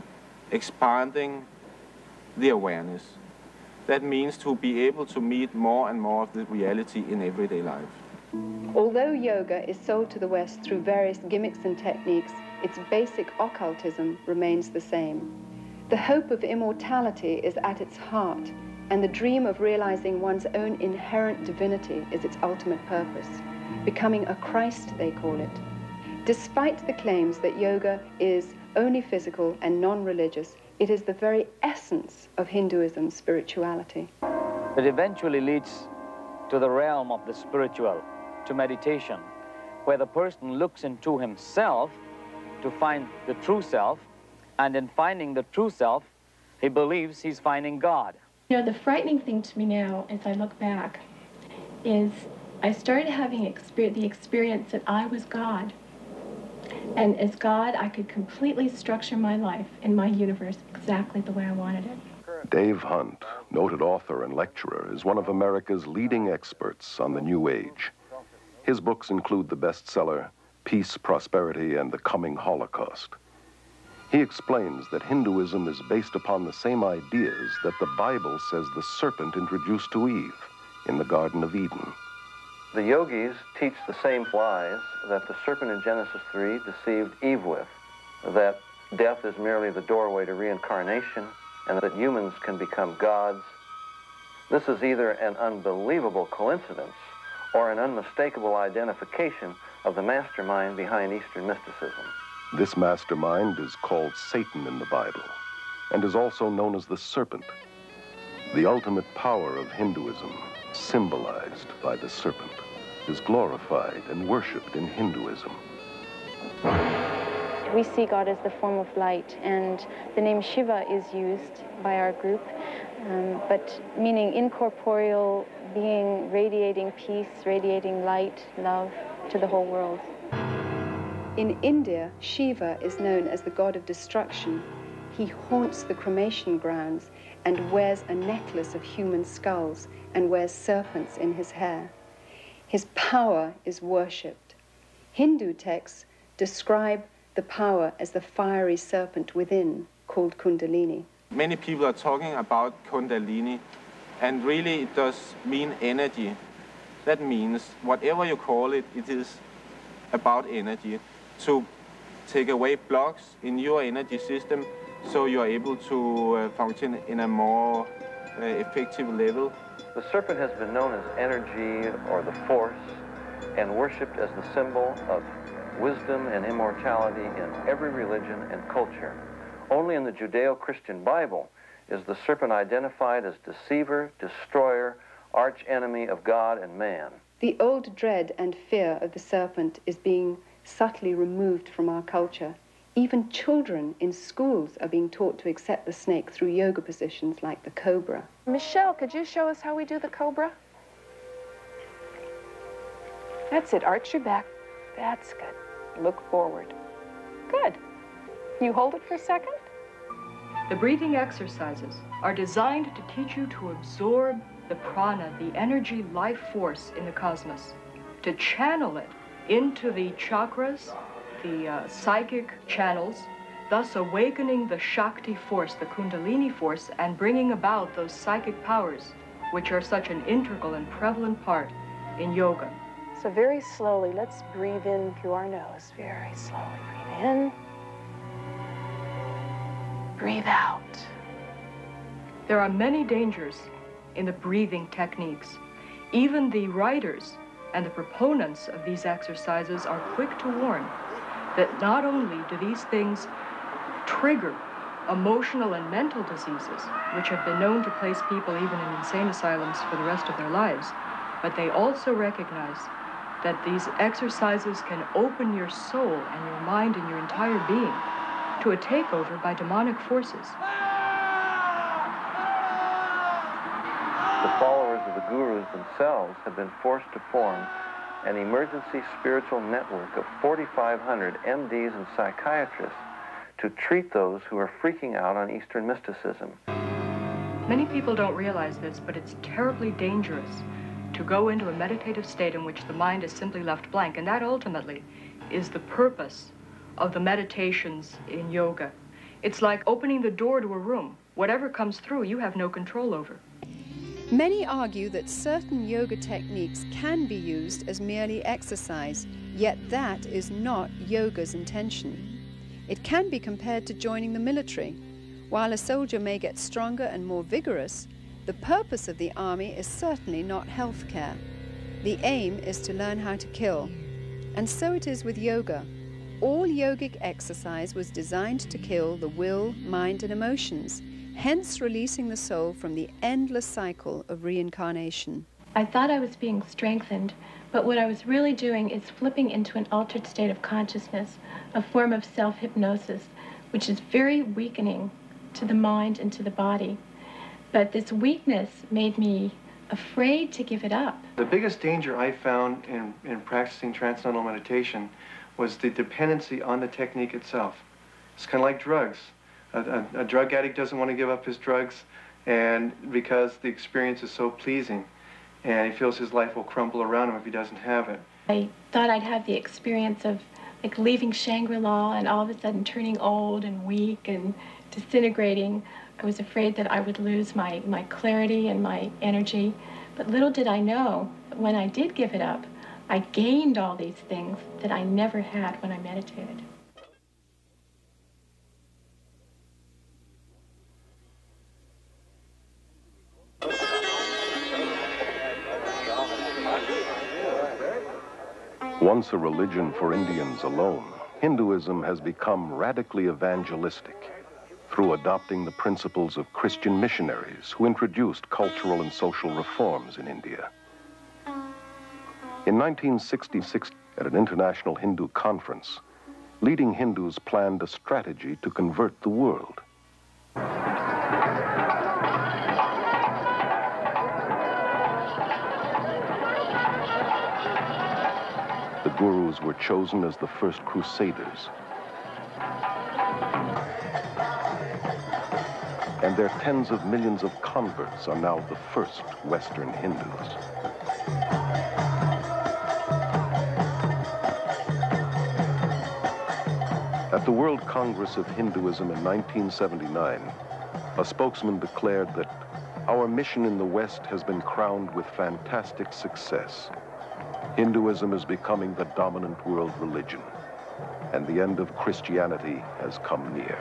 Speaker 8: expanding the awareness. That means to be able to meet more and more of the reality in everyday life.
Speaker 22: Although yoga is sold to the West through various gimmicks and techniques, its basic occultism remains the same. The hope of immortality is at its heart, and the dream of realizing one's own inherent divinity is its ultimate purpose. Becoming a Christ, they call it. Despite the claims that yoga is only physical and non-religious, it is the very essence of Hinduism's spirituality.
Speaker 5: It eventually leads to the realm of the spiritual, to meditation, where the person looks into himself to find the true self, and in finding the true self, he believes he's finding God.
Speaker 7: You know, the frightening thing to me now, as I look back, is I started having the experience that I was God. And as God, I could completely structure my life and my universe exactly the way I wanted it.
Speaker 2: Dave Hunt, noted author and lecturer, is one of America's leading experts on the New Age. His books include the bestseller, Peace, Prosperity, and the Coming Holocaust. He explains that Hinduism is based upon the same ideas that the Bible says the serpent introduced to Eve in the Garden of Eden.
Speaker 3: The yogis teach the same lies that the serpent in Genesis 3 deceived Eve with, that death is merely the doorway to reincarnation, and that humans can become gods. This is either an unbelievable coincidence or an unmistakable identification of the mastermind behind Eastern mysticism.
Speaker 2: This mastermind is called Satan in the Bible and is also known as the serpent, the ultimate power of Hinduism, symbolized by the serpent, is glorified and worshipped in Hinduism.
Speaker 20: We see God as the form of light, and the name Shiva is used by our group, but meaning incorporeal being, radiating peace, radiating light, love to the whole world.
Speaker 22: In India, Shiva is known as the god of destruction. He haunts the cremation grounds and wears a necklace of human skulls and wears serpents in his hair. His power is worshipped. Hindu texts describe the power as the fiery serpent within, called Kundalini.
Speaker 8: Many people are talking about Kundalini, and really it does mean energy. That means whatever you call it, it is about energy. To take away blocks in your energy system so you are able to function in a more effective level.
Speaker 3: The serpent has been known as energy or the force and worshipped as the symbol of wisdom and immortality in every religion and culture. Only in the Judeo-Christian Bible is the serpent identified as deceiver, destroyer, arch-enemy of God and man.
Speaker 22: The old dread and fear of the serpent is being subtly removed from our culture. Even children in schools are being taught to accept the snake through yoga positions like the cobra.
Speaker 12: Michelle, could you show us how we do the cobra? That's it. Arch your back. That's good. Look forward. Good. You hold it for a second.
Speaker 4: The breathing exercises are designed to teach you to absorb the prana, the energy life force in the cosmos, to channel it into the chakras, the psychic channels, thus awakening the Shakti force, the Kundalini force, and bringing about those psychic powers, which are such an integral and prevalent part in yoga.
Speaker 12: So very slowly, let's breathe in through our nose. Very slowly. Breathe in. Breathe out.
Speaker 4: There are many dangers in the breathing techniques. Even the writers and the proponents of these exercises are quick to warn that not only do these things trigger emotional and mental diseases, which have been known to place people even in insane asylums for the rest of their lives, but they also recognize that these exercises can open your soul and your mind and your entire being to a takeover by demonic forces.
Speaker 3: The followers of the gurus themselves have been forced to form an emergency spiritual network of 4,500 MDs and psychiatrists to treat those who are freaking out on Eastern mysticism.
Speaker 4: Many people don't realize this, but it's terribly dangerous to go into a meditative state in which the mind is simply left blank, and that ultimately is the purpose of the meditations in yoga. It's like opening the door to a room. Whatever comes through, you have no control over.
Speaker 10: Many argue that certain yoga techniques can be used as merely exercise, yet that is not yoga's intention. It can be compared to joining the military. While a soldier may get stronger and more vigorous, the purpose of the army is certainly not health care. The aim is to learn how to kill. And so it is with yoga. All yogic exercise was designed to kill the will, mind, and emotions, hence releasing the soul from the endless cycle of reincarnation.
Speaker 7: I thought I was being strengthened, but what I was really doing is flipping into an altered state of consciousness, a form of self-hypnosis, which is very weakening to the mind and to the body. But this weakness made me afraid to give it up.
Speaker 24: The biggest danger I found in practicing transcendental meditation was the dependency on the technique itself. It's kind of like drugs. A drug addict doesn't want to give up his drugs, and because the experience is so pleasing, and he feels his life will crumble around him if he doesn't have it.
Speaker 7: I thought I'd have the experience of like leaving Shangri-La and all of a sudden turning old and weak and disintegrating. I was afraid that I would lose my clarity and my energy. But little did I know that when I did give it up, I gained all these things that I never had when I meditated.
Speaker 2: Once a religion for Indians alone, Hinduism has become radically evangelistic through adopting the principles of Christian missionaries who introduced cultural and social reforms in India. In 1966, at an international Hindu conference, leading Hindus planned a strategy to convert the world. The gurus were chosen as the first crusaders. And their tens of millions of converts are now the first Western Hindus. At the World Congress of Hinduism in 1979, a spokesman declared that our mission in the West has been crowned with fantastic success. Hinduism is becoming the dominant world religion, and the end of Christianity has come near.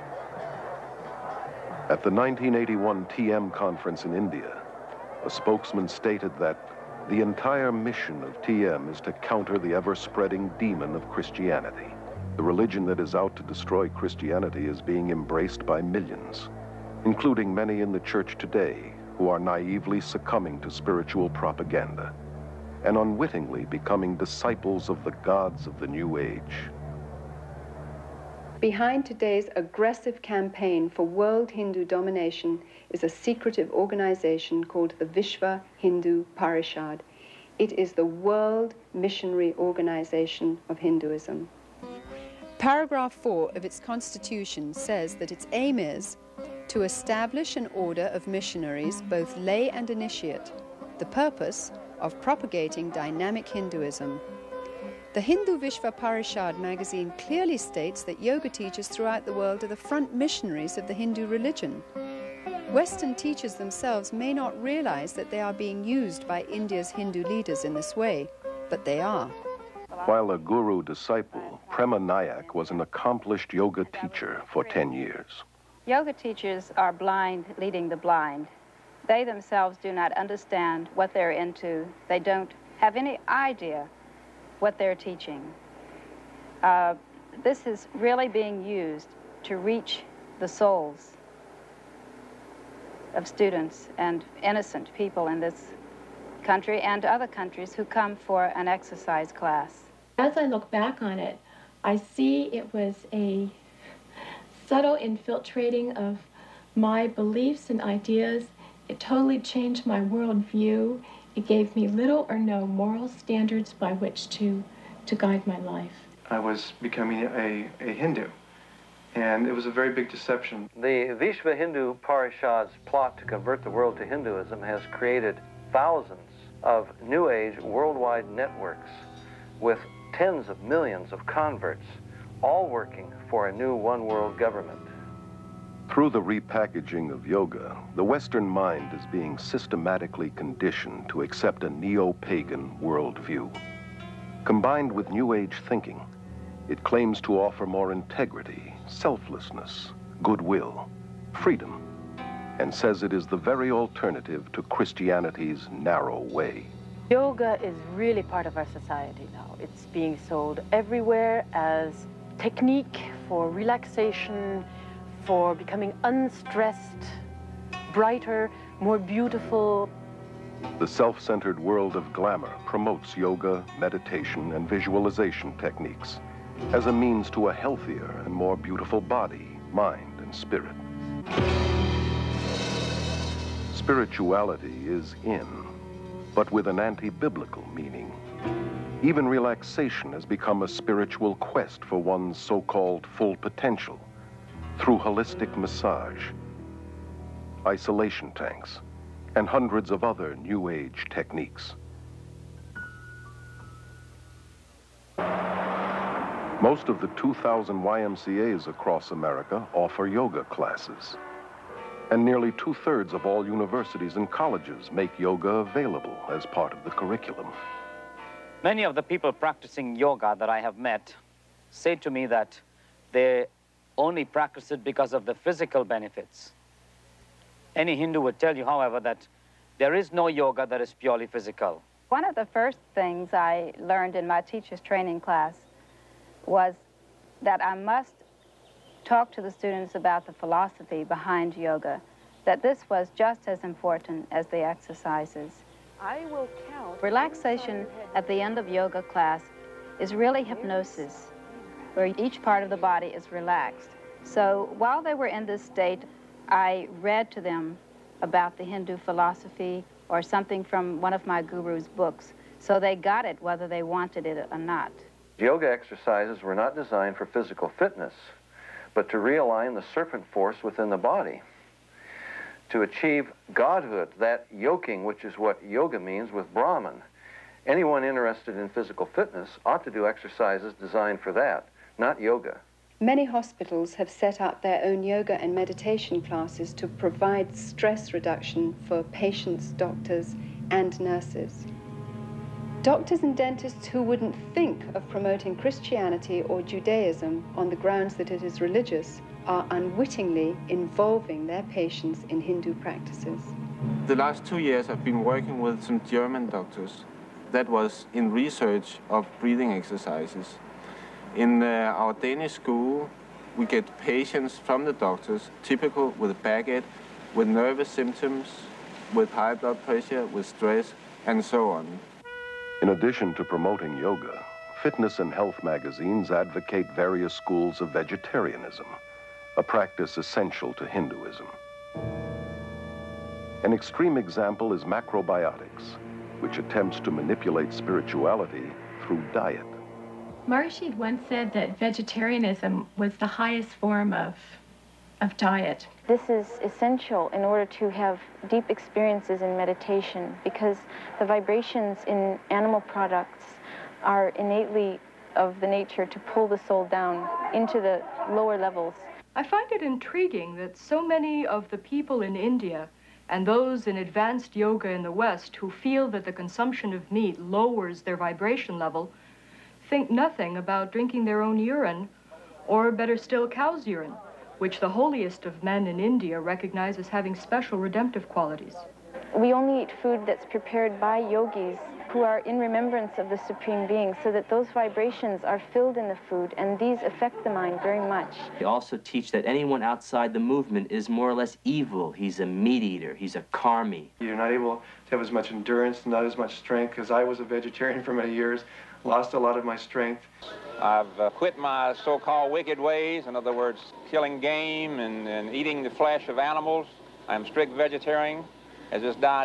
Speaker 2: At the 1981 TM conference in India, a spokesman stated that the entire mission of TM is to counter the ever-spreading demon of Christianity. The religion that is out to destroy Christianity is being embraced by millions, including many in the church today who are naively succumbing to spiritual propaganda and unwittingly becoming disciples of the gods of the New Age.
Speaker 22: Behind today's aggressive campaign for world Hindu domination is a secretive organization called the Vishva Hindu Parishad. It is the world missionary organization of Hinduism.
Speaker 10: Paragraph 4 of its constitution says that its aim is to establish an order of missionaries, both lay and initiate, the purpose of propagating dynamic Hinduism. The Hindu Vishva Parishad magazine clearly states that yoga teachers throughout the world are the front missionaries of the Hindu religion. Western teachers themselves may not realize that they are being used by India's Hindu leaders in this way, but they are.
Speaker 2: While a guru disciple, Prema Nayak was an accomplished yoga teacher for 10 years.
Speaker 13: Yoga teachers are blind leading the blind. They themselves do not understand what they're into. They don't have any idea what they're teaching. This is really being used to reach the souls of students and innocent people in this country and other countries who come for an exercise class.
Speaker 7: As I look back on it, I see it was a subtle infiltrating of my beliefs and ideas. It totally changed my worldview. It gave me little or no moral standards by which to guide my life.
Speaker 24: I was becoming a Hindu, and it was a very big deception.
Speaker 3: The Vishva Hindu Parishad's plot to convert the world to Hinduism has created thousands of New Age worldwide networks with tens of millions of converts, all working for a new one-world government.
Speaker 2: Through the repackaging of yoga, the Western mind is being systematically conditioned to accept a neo-pagan worldview. Combined with New Age thinking, it claims to offer more integrity, selflessness, goodwill, freedom, and says it is the very alternative to Christianity's narrow way.
Speaker 6: Yoga is really part of our society now. It's being sold everywhere as technique for relaxation, for becoming unstressed, brighter, more beautiful.
Speaker 2: The self-centered world of glamour promotes yoga, meditation, and visualization techniques as a means to a healthier and more beautiful body, mind, and spirit. Spirituality is in, but with an anti-biblical meaning. Even relaxation has become a spiritual quest for one's so-called full potential through holistic massage, isolation tanks, and hundreds of other New Age techniques. Most of the 2,000 YMCAs across America offer yoga classes. And nearly 2/3 of all universities and colleges make yoga available as part of the curriculum.
Speaker 5: Many of the people practicing yoga that I have met say to me that they only practice it because of the physical benefits. Any Hindu would tell you, however, that there is no yoga that is purely physical.
Speaker 13: One of the first things I learned in my teacher's training class was that I must talk to the students about the philosophy behind yoga, that this was just as important as the exercises.
Speaker 6: I will count.
Speaker 13: Relaxation at the end of yoga class is really hypnosis. where each part of the body is relaxed. So while they were in this state, I read to them about the Hindu philosophy or something from one of my guru's books. So they got it whether they wanted it or not.
Speaker 3: Yoga exercises were not designed for physical fitness, but to realign the serpent force within the body, to achieve godhood, that yoking, which is what yoga means, with Brahman. Anyone interested in physical fitness ought to do exercises designed for that, not yoga.
Speaker 22: Many hospitals have set up their own yoga and meditation classes to provide stress reduction for patients, doctors, and nurses. Doctors and dentists who wouldn't think of promoting Christianity or Judaism on the grounds that it is religious are unwittingly involving their patients in Hindu practices.
Speaker 8: The last 2 years I've been working with some German doctors. That was in research of breathing exercises. In our Danish school, we get patients from the doctors, typical with backache, with nervous symptoms, with high blood pressure, with stress, and so on.
Speaker 2: In addition to promoting yoga, fitness and health magazines advocate various schools of vegetarianism, a practice essential to Hinduism. An extreme example is macrobiotics, which attempts to manipulate spirituality through diet.
Speaker 7: Maharishi once said that vegetarianism was the highest form of diet.
Speaker 20: This is essential in order to have deep experiences in meditation, because the vibrations in animal products are innately of the nature to pull the soul down into the lower levels.
Speaker 4: I find it intriguing that so many of the people in India and those in advanced yoga in the West who feel that the consumption of meat lowers their vibration level think nothing about drinking their own urine, or better still, cow's urine, which the holiest of men in India recognize as having special redemptive qualities.
Speaker 20: We only eat food that's prepared by yogis who are in remembrance of the Supreme Being, so that those vibrations are filled in the food, and these affect the mind very much.
Speaker 17: They also teach that anyone outside the movement is more or less evil. He's a meat eater, he's a karmi.
Speaker 24: You're not able to have as much endurance, not as much strength, because I was a vegetarian for many years, lost a lot of my strength.
Speaker 11: I've quit my so-called wicked ways, in other words, killing game and eating the flesh of animals. I'm strict vegetarian, as this diet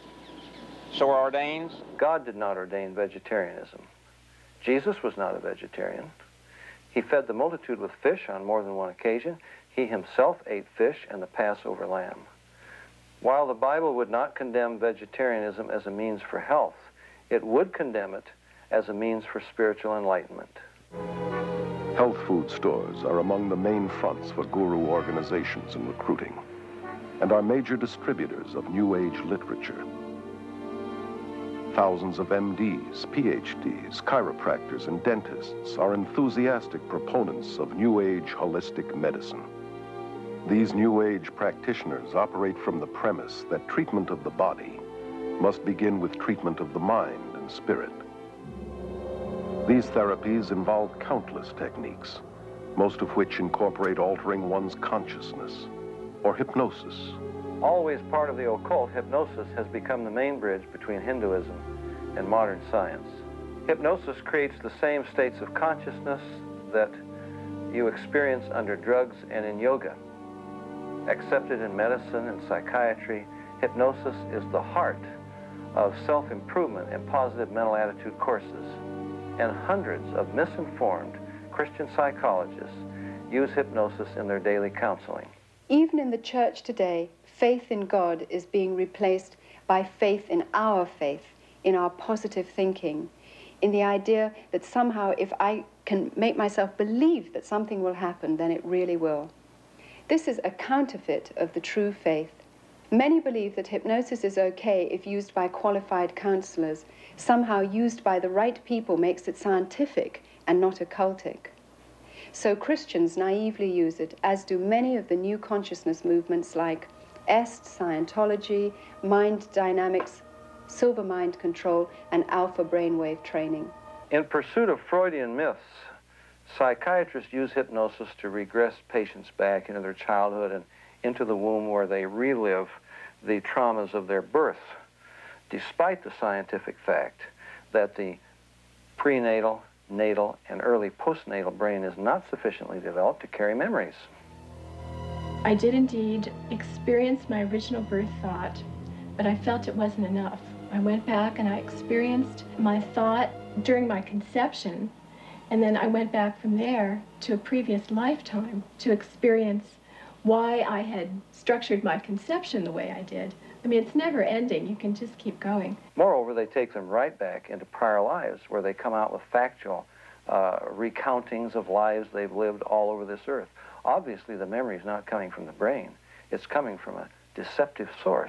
Speaker 11: so ordains.
Speaker 3: God did not ordain vegetarianism. Jesus was not a vegetarian. He fed the multitude with fish on more than one occasion. He himself ate fish and the Passover lamb. While the Bible would not condemn vegetarianism as a means for health, it would condemn it as a means for spiritual enlightenment.
Speaker 2: Health food stores are among the main fronts for guru organizations in recruiting, and are major distributors of New Age literature. Thousands of MDs, PhDs, chiropractors, and dentists are enthusiastic proponents of New Age holistic medicine. These New Age practitioners operate from the premise that treatment of the body must begin with treatment of the mind and spirit. These therapies involve countless techniques, most of which incorporate altering one's consciousness, or hypnosis.
Speaker 3: Always part of the occult, hypnosis has become the main bridge between Hinduism and modern science. Hypnosis creates the same states of consciousness that you experience under drugs and in yoga. Accepted in medicine and psychiatry, hypnosis is the heart of self-improvement and positive mental attitude courses. And hundreds of misinformed Christian psychologists use hypnosis in their daily counseling.
Speaker 22: Even in the church today, faith in God is being replaced by faith in our faith, in our positive thinking, in the idea that somehow if I can make myself believe that something will happen, then it really will. This is a counterfeit of the true faith. Many believe that hypnosis is okay if used by qualified counselors. Somehow used by the right people makes it scientific and not occultic. So Christians naively use it, as do many of the new consciousness movements like EST, Scientology, mind dynamics, silver mind control, and alpha brainwave training.
Speaker 3: In pursuit of Freudian myths, psychiatrists use hypnosis to regress patients back into their childhood and into the womb, where they relive the traumas of their birth, despite the scientific fact that the prenatal natal and early postnatal brain is not sufficiently developed to carry memories.
Speaker 7: I did indeed experience my original birth thought, but I felt it wasn't enough. I went back and I experienced my thought during my conception, and then I went back from there to a previous lifetime to experience why I had structured my conception the way I did. I mean, it's never ending. You can just keep going.
Speaker 3: Moreover, they take them right back into prior lives where they come out with factual recountings of lives they've lived all over this earth. Obviously, the memory is not coming from the brain. It's coming from a deceptive source.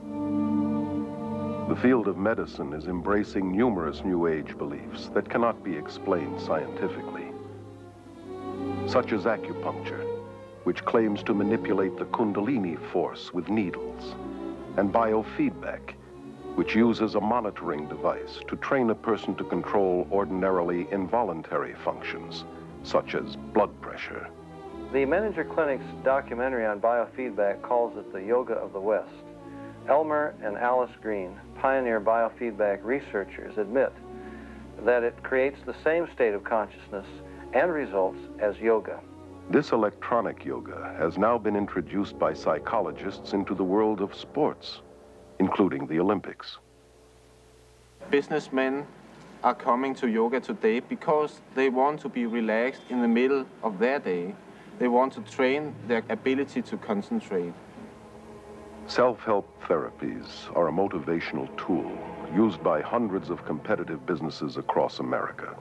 Speaker 2: The field of medicine is embracing numerous New Age beliefs that cannot be explained scientifically, such as acupuncture, which claims to manipulate the Kundalini force with needles, and biofeedback, which uses a monitoring device to train a person to control ordinarily involuntary functions, such as blood pressure.
Speaker 3: The Menninger Clinic's documentary on biofeedback calls it the yoga of the West. Elmer and Alice Green, pioneer biofeedback researchers, admit that it creates the same state of consciousness and results as yoga.
Speaker 2: This electronic yoga has now been introduced by psychologists into the world of sports, including the Olympics.
Speaker 8: Businessmen are coming to yoga today because they want to be relaxed in the middle of their day. They want to train their ability to concentrate.
Speaker 2: Self-help therapies are a motivational tool used by hundreds of competitive businesses across America.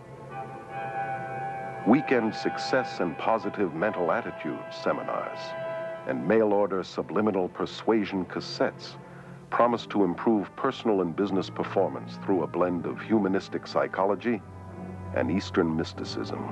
Speaker 2: Weekend success and positive mental attitude seminars and mail-order subliminal persuasion cassettes promise to improve personal and business performance through a blend of humanistic psychology and Eastern mysticism.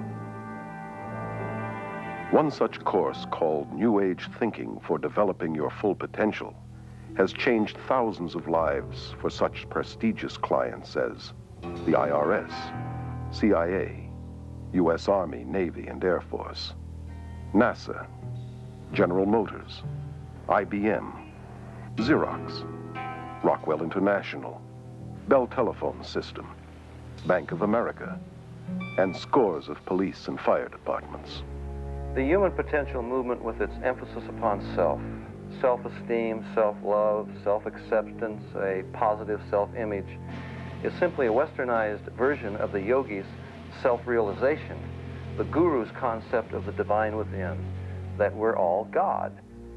Speaker 2: One such course, called New Age Thinking for Developing Your Full Potential, has changed thousands of lives for such prestigious clients as the IRS, CIA, U.S. Army, Navy, and Air Force, NASA, General Motors, IBM, Xerox, Rockwell International, Bell Telephone System, Bank of America, and scores of police and fire departments.
Speaker 3: The human potential movement, with its emphasis upon self, self-esteem, self-love, self-acceptance, a positive self-image, is simply a westernized version of the yogi's self-realization, the guru's concept of the divine within, that we're all God.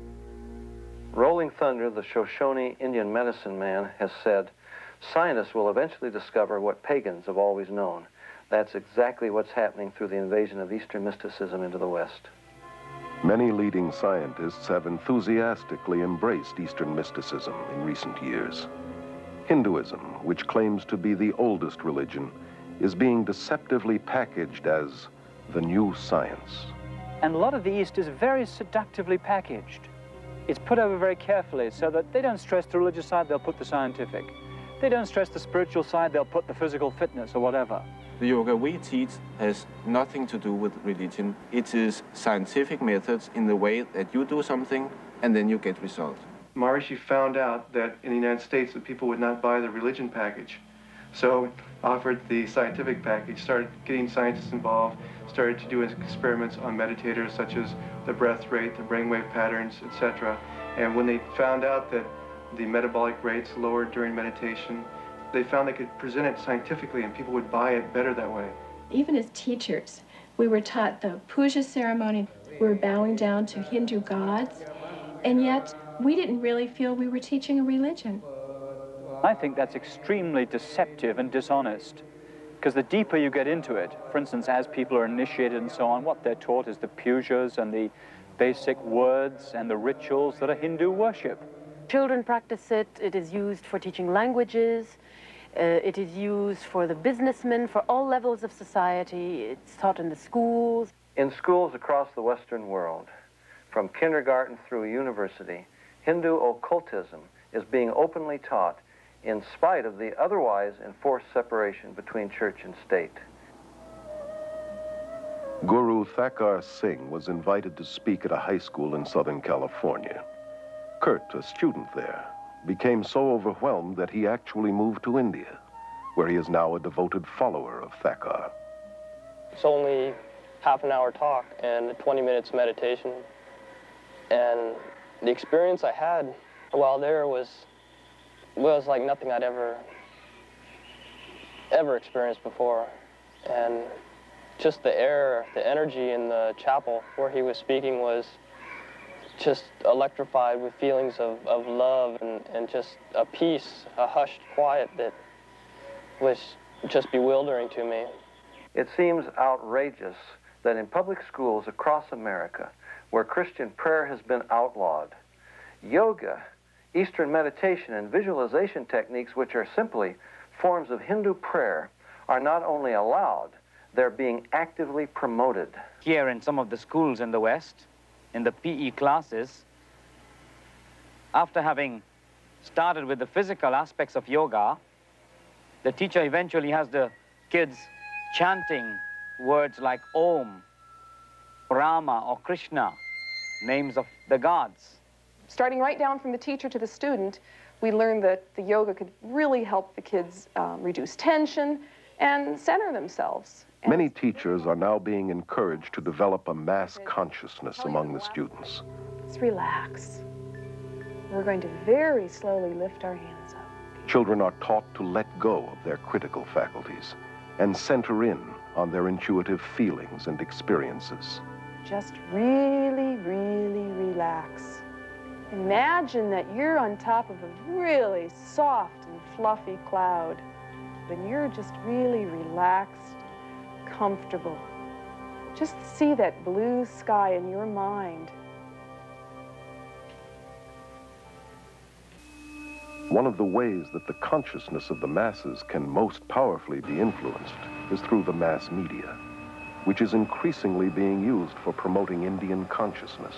Speaker 3: Rolling Thunder, the Shoshone Indian medicine man, has said, scientists will eventually discover what pagans have always known. That's exactly what's happening through the invasion of Eastern mysticism into the West.
Speaker 2: Many leading scientists have enthusiastically embraced Eastern mysticism in recent years. Hinduism, which claims to be the oldest religion, is being deceptively packaged as the new science.
Speaker 16: And a lot of the East is very seductively packaged. It's put over very carefully so that they don't stress the religious side, they'll put the scientific. They don't stress the spiritual side, they'll put the physical fitness or whatever.
Speaker 8: The yoga we teach has nothing to do with religion. It is scientific methods in the way that you do something and then you get results.
Speaker 24: Maharishi found out that in the United States that people would not buy the religion package. So offered the scientific package, started getting scientists involved, started to do experiments on meditators such as the breath rate, the brainwave patterns, etc. And when they found out that the metabolic rates lowered during meditation, they found they could present it scientifically and people would buy it better that way.
Speaker 7: Even as teachers, we were taught the puja ceremony. We were bowing down to Hindu gods, and yet we didn't really feel we were teaching a religion.
Speaker 16: I think that's extremely deceptive and dishonest, because the deeper you get into it, for instance, as people are initiated and so on, what they're taught is the pujas and the basic words and the rituals that are Hindu worship.
Speaker 6: Children practice it, it is used for teaching languages, it is used for the businessmen, for all levels of society. It's taught in the schools.
Speaker 3: In schools across the Western world, from kindergarten through university, Hindu occultism is being openly taught in spite of the otherwise enforced separation between church and state.
Speaker 2: Guru Thakar Singh was invited to speak at a high school in Southern California. Kurt, a student there, became so overwhelmed that he actually moved to India, where he is now a devoted follower of Thakar.
Speaker 14: It's only half an hour talk and 20 minutes meditation. And the experience I had while there was like nothing I'd ever experienced before. And just the air, the energy in the chapel where he was speaking was just electrified with feelings of love and just a peace, a hushed quiet that was just bewildering to me.
Speaker 3: It seems outrageous that in public schools across America, where Christian prayer has been outlawed, yoga, Eastern meditation, and visualization techniques, which are simply forms of Hindu prayer, are not only allowed, they're being actively promoted.
Speaker 5: Here in some of the schools in the West, in the PE classes, after having started with the physical aspects of yoga, the teacher eventually has the kids chanting words like Om, Rama, or Krishna, names of the gods.
Speaker 12: Starting right down from the teacher to the student, we learned that the yoga could really help the kids reduce tension and center themselves.
Speaker 2: Many teachers are now being encouraged to develop a mass consciousness among the students.
Speaker 12: Let's relax. We're going to very slowly lift our hands up.
Speaker 2: Children are taught to let go of their critical faculties and center in on their intuitive feelings and experiences.
Speaker 12: Just really, really relax. Imagine that you're on top of a really soft and fluffy cloud, and you're just really relaxed, comfortable. Just see that blue sky in your mind.
Speaker 2: One of the ways that the consciousness of the masses can most powerfully be influenced is through the mass media, which is increasingly being used for promoting Indian consciousness.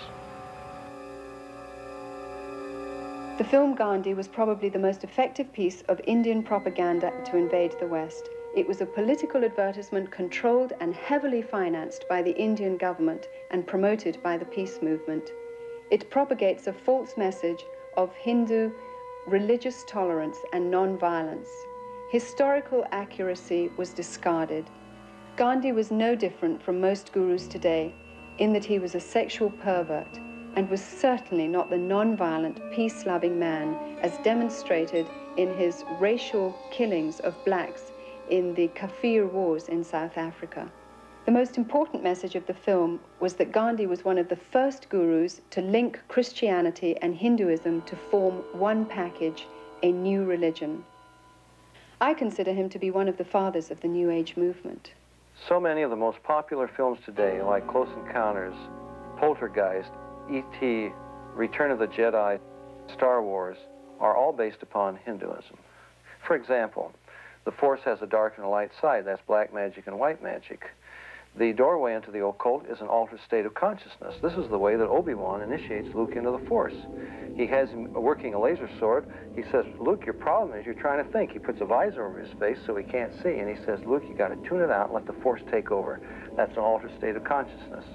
Speaker 22: The film Gandhi was probably the most effective piece of Indian propaganda to invade the West. It was a political advertisement controlled and heavily financed by the Indian government and promoted by the peace movement. It propagates a false message of Hindu religious tolerance and non-violence. Historical accuracy was discarded. Gandhi was no different from most gurus today in that he was a sexual pervert and was certainly not the non-violent, peace-loving man as demonstrated in his racial killings of blacks in the Kafir Wars in South Africa. The most important message of the film was that Gandhi was one of the first gurus to link Christianity and Hinduism to form one package, a new religion. I consider him to be one of the fathers of the New Age movement.
Speaker 3: So many of the most popular films today, like Close Encounters, Poltergeist, E.T., Return of the Jedi, Star Wars, are all based upon Hinduism. For example, the Force has a dark and a light side. That's black magic and white magic. The doorway into the occult is an altered state of consciousness. This is the way that Obi-Wan initiates Luke into the Force. He has him working a laser sword. He says, Luke, your problem is you're trying to think. He puts a visor over his face so he can't see, and he says, Luke, you got to tune it out and let the Force take over. That's an altered state of consciousness.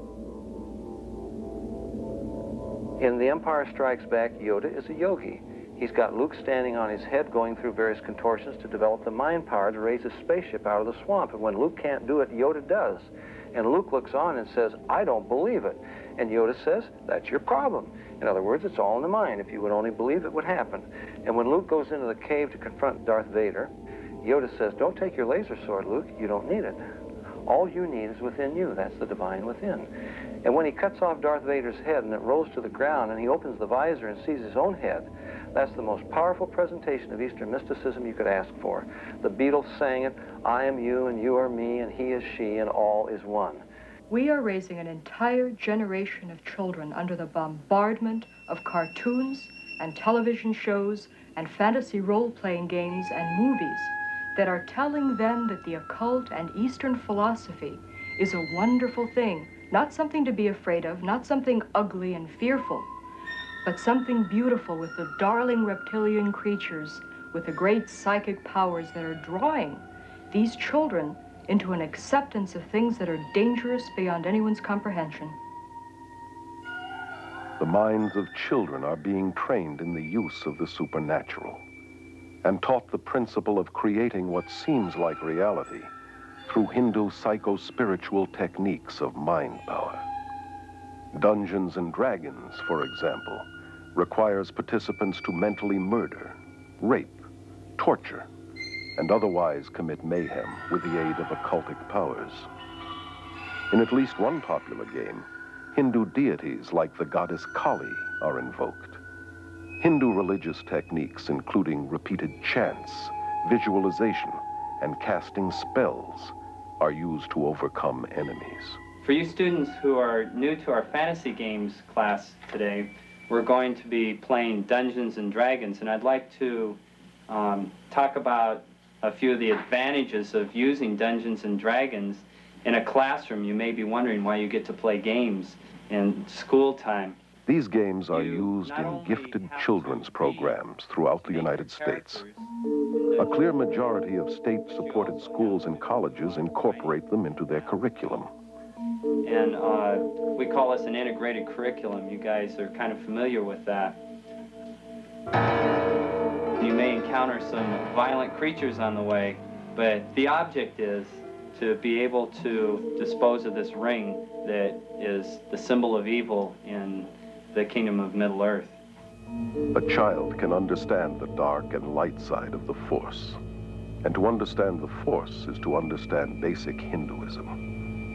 Speaker 3: In The Empire Strikes Back, Yoda is a yogi. He's got Luke standing on his head going through various contortions to develop the mind power to raise his spaceship out of the swamp. And when Luke can't do it, Yoda does. And Luke looks on and says, I don't believe it. And Yoda says, that's your problem. In other words, it's all in the mind. If you would only believe, it would happen. And when Luke goes into the cave to confront Darth Vader, Yoda says, don't take your laser sword, Luke. You don't need it. All you need is within you. That's the divine within. And when he cuts off Darth Vader's head and it rolls to the ground and he opens the visor and sees his own head, that's the most powerful presentation of Eastern mysticism you could ask for. The Beatles sang it, I am you and you are me and he is she and all is one.
Speaker 4: We are raising an entire generation of children under the bombardment of cartoons and television shows and fantasy role-playing games and movies that are telling them that the occult and Eastern philosophy is a wonderful thing, not something to be afraid of, not something ugly and fearful, but something beautiful with the darling reptilian creatures with the great psychic powers that are drawing these children into an acceptance of things that are dangerous beyond anyone's comprehension.
Speaker 2: The minds of children are being trained in the use of the supernatural and taught the principle of creating what seems like reality through Hindu psycho-spiritual techniques of mind power. Dungeons and Dragons, for example, requires participants to mentally murder, rape, torture, and otherwise commit mayhem with the aid of occultic powers. In at least one popular game, Hindu deities like the goddess Kali are invoked. Hindu religious techniques, including repeated chants, visualization, and casting spells, are used to overcome enemies.
Speaker 18: For you students who are new to our fantasy games class today, we're going to be playing Dungeons and Dragons, and I'd like to talk about a few of the advantages of using Dungeons and Dragons in a classroom. You may be wondering why you get to play games in school time.
Speaker 2: These games are used in gifted children's programs throughout the United States. A clear majority of state-supported schools and colleges incorporate them into their curriculum.
Speaker 18: And we call this an integrated curriculum. You guys are kind of familiar with that. You may encounter some violent creatures on the way, but the object is to be able to dispose of this ring that is the symbol of evil in the kingdom of Middle-earth.
Speaker 2: A child can understand the dark and light side of the Force. And to understand the Force is to understand basic Hinduism.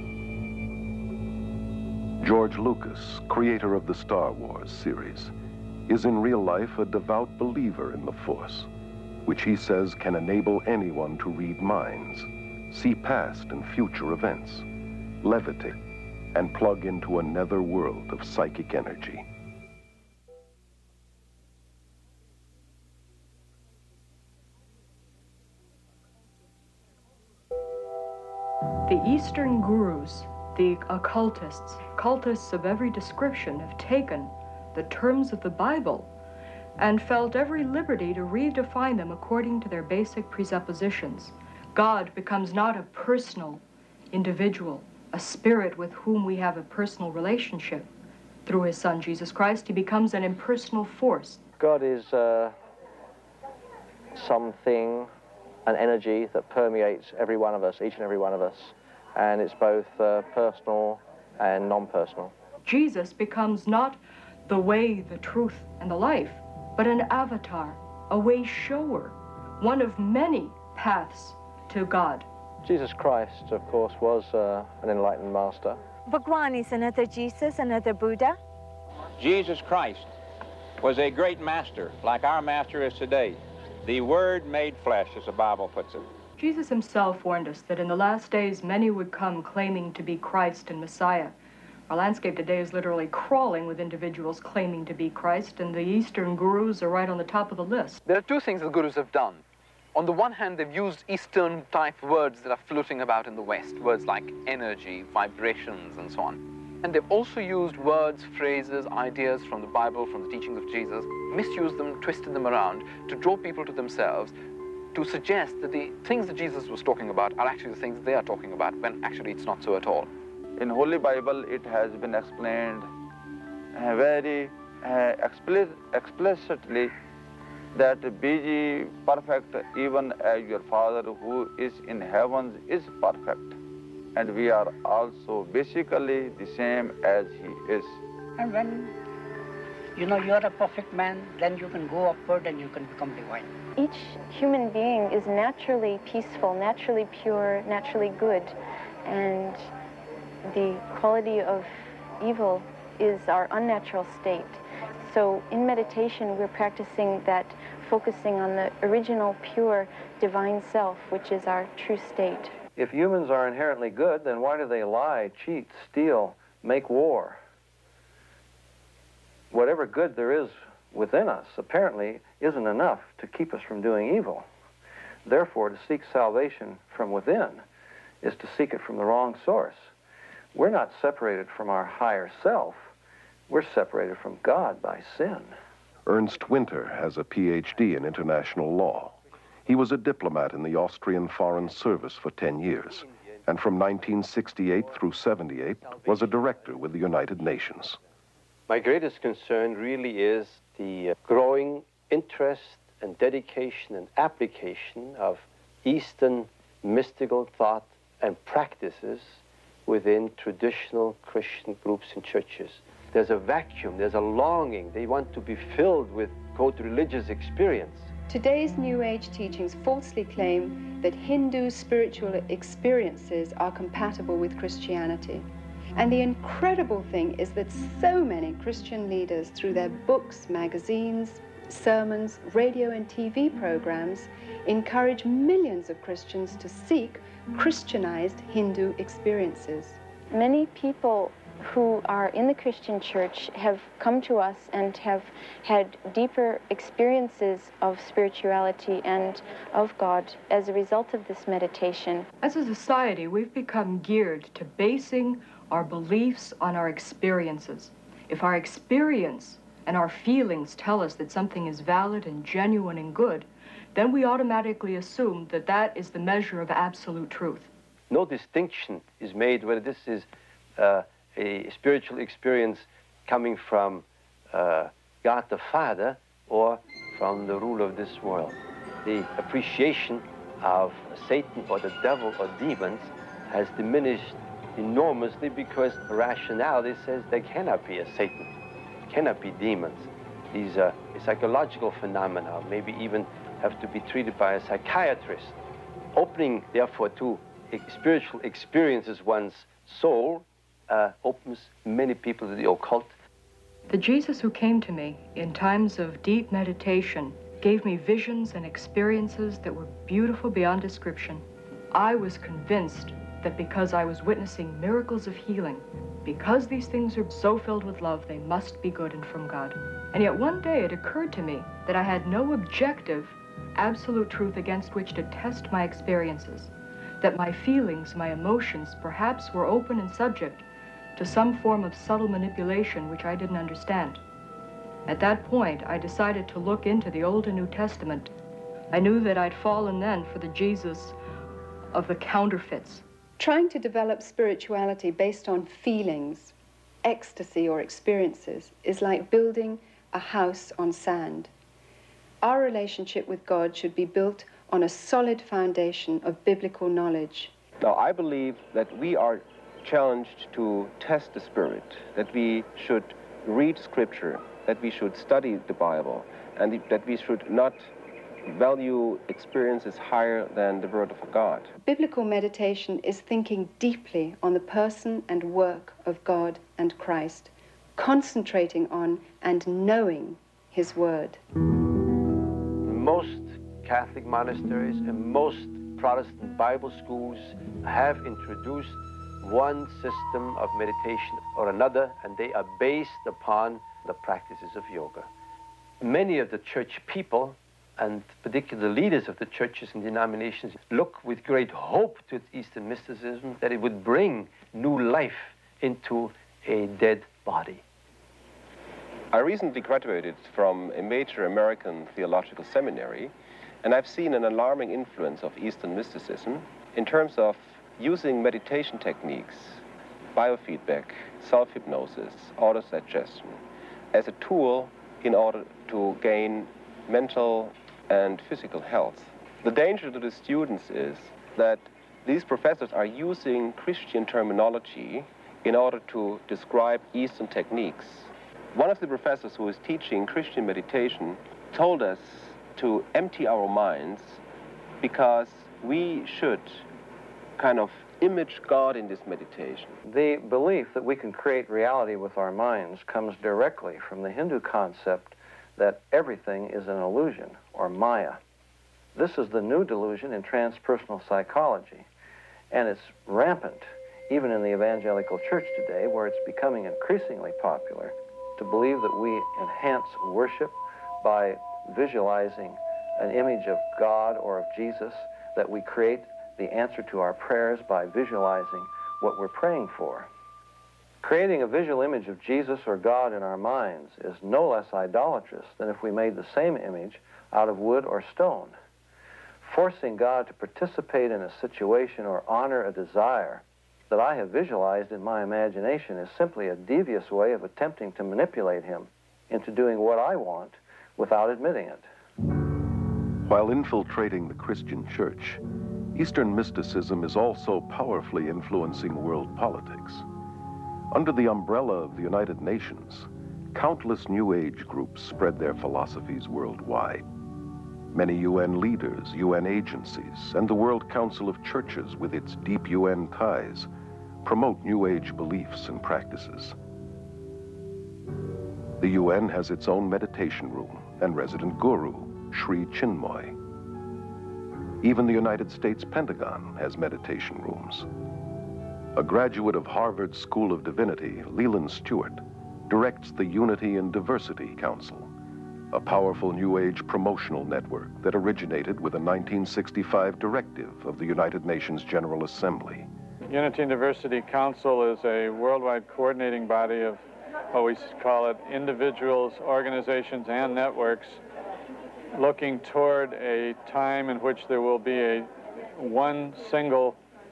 Speaker 2: George Lucas, creator of the Star Wars series, is in real life a devout believer in the Force, which he says can enable anyone to read minds, see past and future events, levitate, and plug into a nether world of psychic energy.
Speaker 4: The Eastern gurus, the occultists, cultists of every description, have taken the terms of the Bible and felt every liberty to redefine them according to their basic presuppositions. God becomes not a personal individual, a spirit with whom we have a personal relationship. Through his Son, Jesus Christ, he becomes an impersonal force.
Speaker 3: God is something, an energy that permeates every one of us, each and every one of us. And it's both personal and non-personal.
Speaker 4: Jesus becomes not the way, the truth, and the life, but an avatar, a way shower, one of many paths to God.
Speaker 3: Jesus Christ, of course, was an enlightened master.
Speaker 19: Bhagwan is another Jesus, another Buddha.
Speaker 11: Jesus Christ was a great master, like our master is today. The Word made flesh, as the Bible puts it.
Speaker 4: Jesus himself warned us that in the last days many would come claiming to be Christ and Messiah. Our landscape today is literally crawling with individuals claiming to be Christ, and the Eastern gurus are right on the top of the list.
Speaker 15: There are two things the gurus have done. On the one hand, they've used Eastern-type words that are floating about in the West, words like energy, vibrations, and so on. And they've also used words, phrases, ideas from the Bible, from the teachings of Jesus, misused them, twisted them around to draw people to themselves, to suggest that the things that Jesus was talking about are actually the things they are talking about, when actually it's not so at all.
Speaker 21: In Holy Bible, it has been explained very explicitly that be ye perfect even as your Father who is in heavens is perfect. And we are also basically the same as he is.
Speaker 23: And when you know you're a perfect man, then you can go upward and you can become divine.
Speaker 20: Each human being is naturally peaceful, naturally pure, naturally good, and the quality of evil is our unnatural state. So in meditation, we're practicing that, focusing on the original, pure, divine self, which is our true state.
Speaker 3: If humans are inherently good, then why do they lie, cheat, steal, make war? Whatever good there is within us apparently isn't enough to keep us from doing evil. Therefore, to seek salvation from within is to seek it from the wrong source. We're not separated from our higher self. We're separated from God by sin.
Speaker 2: Ernst Winter has a PhD in international law. He was a diplomat in the Austrian Foreign Service for 10 years, and from 1968 through 78 was a director with the United Nations.
Speaker 25: My greatest concern really is the growing interest and dedication and application of Eastern mystical thought and practices within traditional Christian groups and churches. There's a vacuum, there's a longing. They want to be filled with, quote, religious experience.
Speaker 22: Today's New Age teachings falsely claim that Hindu spiritual experiences are compatible with Christianity. And the incredible thing is that so many Christian leaders, through their books, magazines, sermons, radio and TV programs, encourage millions of Christians to seek Christianized Hindu experiences.
Speaker 20: Many people who are in the Christian church have come to us and have had deeper experiences of spirituality and of God as a result of this meditation.
Speaker 4: As a society, we've become geared to basing our beliefs on our experiences. If our experience and our feelings tell us that something is valid and genuine and good, then we automatically assume that that is the measure of absolute truth.
Speaker 25: No distinction is made whether this is a spiritual experience coming from God the Father or from the ruler of this world. The appreciation of Satan or the devil or demons has diminished enormously because rationality says there cannot be a Satan, cannot be demons. These are psychological phenomena, maybe even have to be treated by a psychiatrist. Opening, therefore, to spiritual experiences one's soul opens many people to the occult.
Speaker 4: The Jesus who came to me in times of deep meditation gave me visions and experiences that were beautiful beyond description. I was convinced that because I was witnessing miracles of healing, because these things are so filled with love, they must be good and from God. And yet one day it occurred to me that I had no objective, absolute truth against which to test my experiences, that my feelings, my emotions, perhaps were open and subject to some form of subtle manipulation which I didn't understand. At that point, I decided to look into the Old and New Testament. I knew that I'd fallen then for the Jesus of the counterfeits.
Speaker 22: Trying to develop spirituality based on feelings, ecstasy, or experiences is like building a house on sand. Our relationship with God should be built on a solid foundation of biblical knowledge.
Speaker 1: Now, I believe that we are challenged to test the Spirit, that we should read Scripture, that we should study the Bible, and that we should not value experiences higher than the Word of God.
Speaker 22: Biblical meditation is thinking deeply on the person and work of God and Christ, concentrating on and knowing His Word.
Speaker 25: Most Catholic monasteries and most Protestant Bible schools have introduced one system of meditation or another, and they are based upon the practices of yoga. Many of the church people, and particularly the leaders of the churches and denominations, look with great hope to Eastern mysticism that it would bring new life into a dead body.
Speaker 1: I recently graduated from a major American theological seminary, and I've seen an alarming influence of Eastern mysticism in terms of using meditation techniques, biofeedback, self-hypnosis, autosuggestion as a tool in order to gain mental and physical health. The danger to the students is that these professors are using Christian terminology in order to describe Eastern techniques. One of the professors who is teaching Christian meditation told us to empty our minds because we should kind of image God in this meditation.
Speaker 3: The belief that we can create reality with our minds comes directly from the Hindu concept that everything is an illusion, or Maya. This is the new delusion in transpersonal psychology, and it's rampant even in the evangelical church today, where it's becoming increasingly popular to believe that we enhance worship by visualizing an image of God or of Jesus, that we create the answer to our prayers by visualizing what we're praying for. Creating a visual image of Jesus or God in our minds is no less idolatrous than if we made the same image out of wood or stone. Forcing God to participate in a situation or honor a desire that I have visualized in my imagination is simply a devious way of attempting to manipulate Him into doing what I want without admitting it.
Speaker 2: While infiltrating the Christian church, Eastern mysticism is also powerfully influencing world politics. Under the umbrella of the United Nations, countless New Age groups spread their philosophies worldwide. Many UN leaders, UN agencies, and the World Council of Churches with its deep UN ties promote New Age beliefs and practices. The UN has its own meditation room and resident guru, Sri Chinmoy. Even the United States Pentagon has meditation rooms. A graduate of Harvard School of Divinity, Leland Stewart, directs the Unity and Diversity Council, a powerful New Age promotional network that originated with a 1965 directive of the United Nations General Assembly.
Speaker 8: Unity and Diversity Council is a worldwide coordinating body of what we call it individuals, organizations, and networks looking toward a time in which there will be one single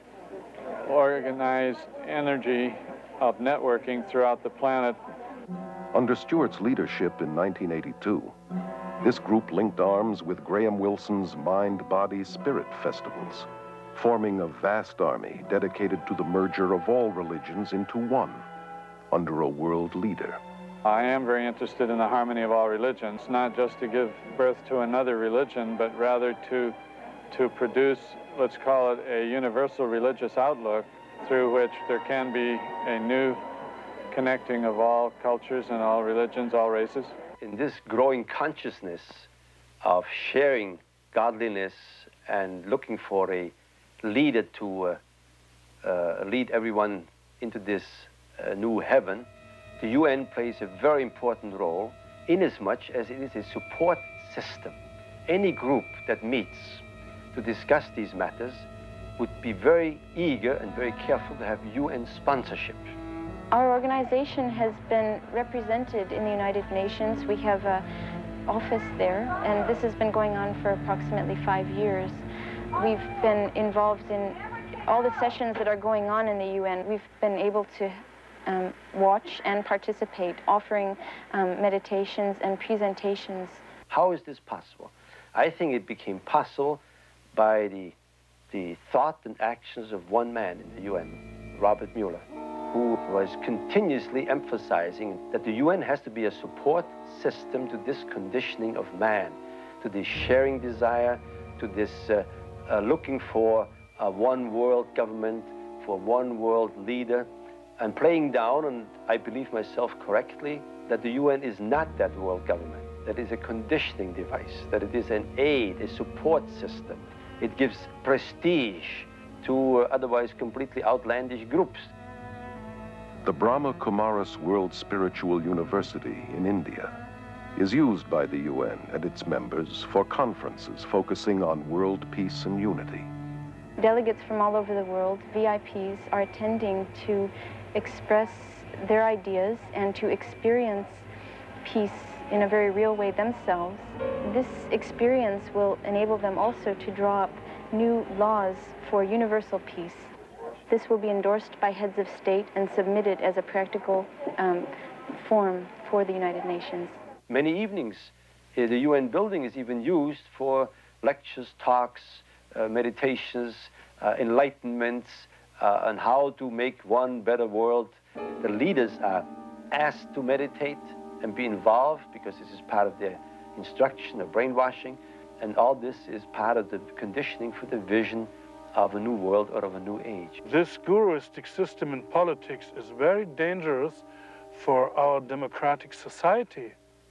Speaker 8: organized energy of networking throughout the planet.
Speaker 2: Under Stewart's leadership in 1982, this group linked arms with Graham Wilson's Mind, Body, Spirit festivals, forming a vast army dedicated to the merger of all religions into one, under a world leader.
Speaker 8: I am very interested in the harmony of all religions, not just to give birth to another religion, but rather to produce, let's call it, a universal religious outlook through which there can be a new connecting of all cultures and all religions, all races.
Speaker 25: In this growing consciousness of sharing godliness and looking for a leader to lead everyone into this new heaven, the UN plays a very important role inasmuch as it is a support system. Any group that meets to discuss these matters would be very eager and very careful to have UN sponsorship.
Speaker 20: Our organization has been represented in the United Nations. We have an office there, and this has been going on for approximately 5 years. We've been involved in all the sessions that are going on in the UN. We've been able to watch and participate, offering meditations and presentations.
Speaker 25: How is this possible? I think it became possible by the thought and actions of one man in the UN, Robert Mueller, who was continuously emphasizing that the UN has to be a support system to this conditioning of man, to this sharing desire, to this looking for a one world government, for one world leader, and playing down, and I believe myself correctly, that the UN is not that world government, that is a conditioning device, that it is an aid, a support system. It gives prestige to otherwise completely outlandish groups.
Speaker 2: The Brahma Kumaris World Spiritual University in India is used by the UN and its members for conferences focusing on world peace and unity.
Speaker 20: Delegates from all over the world, VIPs, are attending to express their ideas and to experience peace in a very real way themselves. This experience will enable them also to draw up new laws for universal peace. This will be endorsed by heads of state and submitted as a practical form for the United Nations.
Speaker 25: Many evenings, the UN building is even used for lectures, talks, meditations, enlightenments on how to make one better world. The leaders are asked to meditate and be involved because this is part of their instruction of brainwashing, and all this is part of the conditioning for the vision of a new world or of a new age.
Speaker 9: This guruistic system in politics is very dangerous for our democratic society.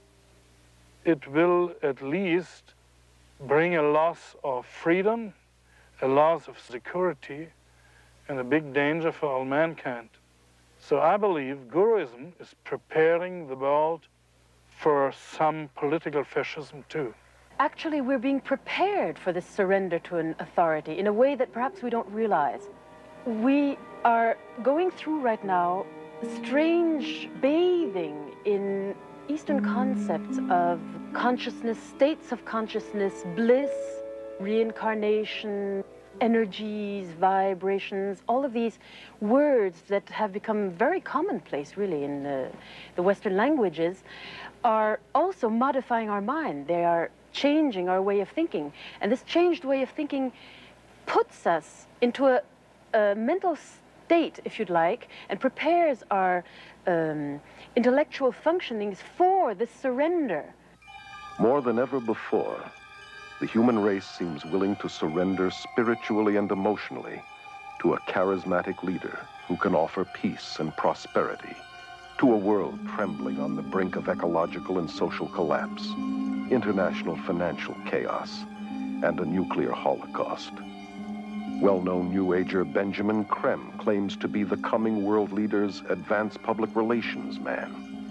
Speaker 9: It will at least bring a loss of freedom, a loss of security, and a big danger for all mankind. So I believe Guruism is preparing the world for some political fascism too.
Speaker 6: Actually, we're being prepared for this surrender to an authority in a way that perhaps we don't realize. We are going through right now strange bathing in Eastern concepts of consciousness, states of consciousness, bliss, reincarnation, energies, vibrations, all of these words that have become very commonplace, really, in the Western languages, are also modifying our mind. They are changing our way of thinking. And this changed way of thinking puts us into a mental state, if you'd like, and prepares our intellectual functionings for this surrender.
Speaker 2: More than ever before, the human race seems willing to surrender spiritually and emotionally to a charismatic leader who can offer peace and prosperity to a world trembling on the brink of ecological and social collapse, international financial chaos, and a nuclear holocaust. Well-known New Ager Benjamin Creme claims to be the coming world leader's advanced public relations man.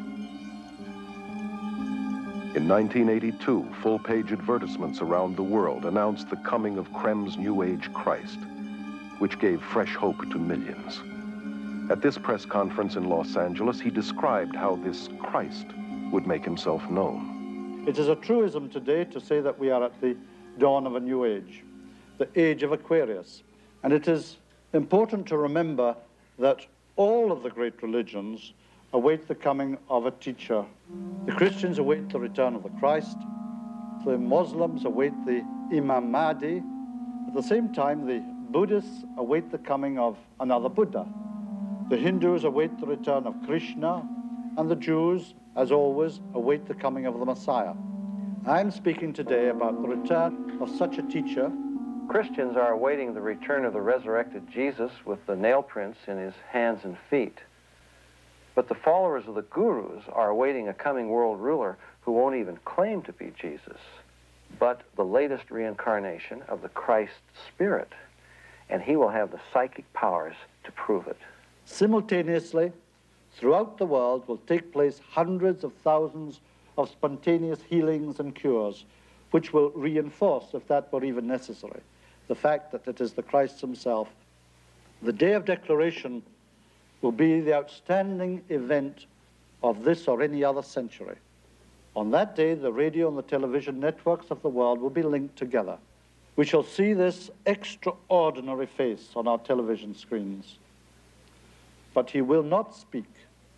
Speaker 2: In 1982, full-page advertisements around the world announced the coming of Creme's New Age Christ, which gave fresh hope to millions. At this press conference in Los Angeles, he described how this Christ would make himself known.
Speaker 7: It is a truism today to say that we are at the dawn of a new age, the age of Aquarius. And it is important to remember that all of the great religions await the coming of a teacher. The Christians await the return of the Christ. The Muslims await the Imam Mahdi. At the same time, the Buddhists await the coming of another Buddha. The Hindus await the return of Krishna, and the Jews, as always, await the coming of the Messiah. I'm speaking today about the return of such a teacher.
Speaker 3: Christians are awaiting the return of the resurrected Jesus with the nail prints in his hands and feet. But the followers of the gurus are awaiting a coming world ruler who won't even claim to be Jesus, but the latest reincarnation of the Christ Spirit, and he will have the psychic powers to prove it.
Speaker 7: Simultaneously, throughout the world will take place hundreds of thousands of spontaneous healings and cures, which will reinforce, if that were even necessary, the fact that it is the Christ himself. The day of declaration will be the outstanding event of this or any other century. On that day, the radio and the television networks of the world will be linked together. We shall see this extraordinary face on our television screens. But he will not speak.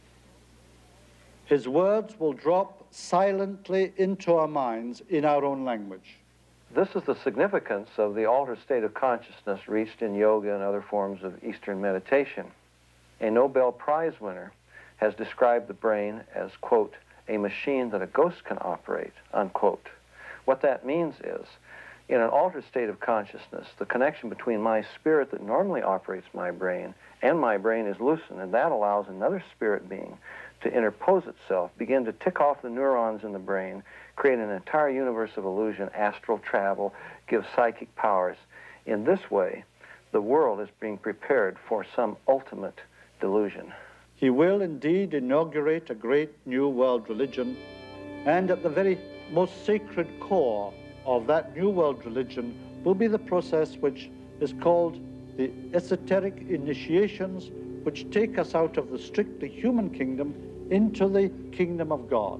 Speaker 7: His words will drop silently into our minds in our own language.
Speaker 3: This is the significance of the altered state of consciousness reached in yoga and other forms of Eastern meditation. A Nobel Prize winner has described the brain as, quote, a machine that a ghost can operate, unquote. What that means is, in an altered state of consciousness, the connection between my spirit that normally operates my brain and my brain is loosened, and that allows another spirit being to interpose itself, begin to tick off the neurons in the brain, create an entire universe of illusion, astral travel, give psychic powers. In this way, the world is being prepared for some ultimate delusion.
Speaker 7: He will indeed inaugurate a great new world religion, and at the very most sacred core of that new world religion will be the process which is called the esoteric initiations, which take us out of the strictly human kingdom into the kingdom of God.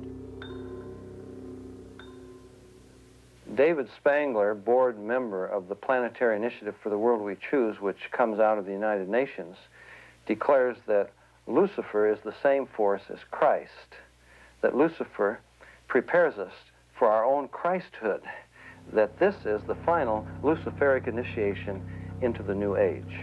Speaker 3: David Spangler, board member of the Planetary Initiative for the World We Choose, which comes out of the United Nations, declares that Lucifer is the same force as Christ, that Lucifer prepares us for our own Christhood, that this is the final Luciferic initiation into the new age.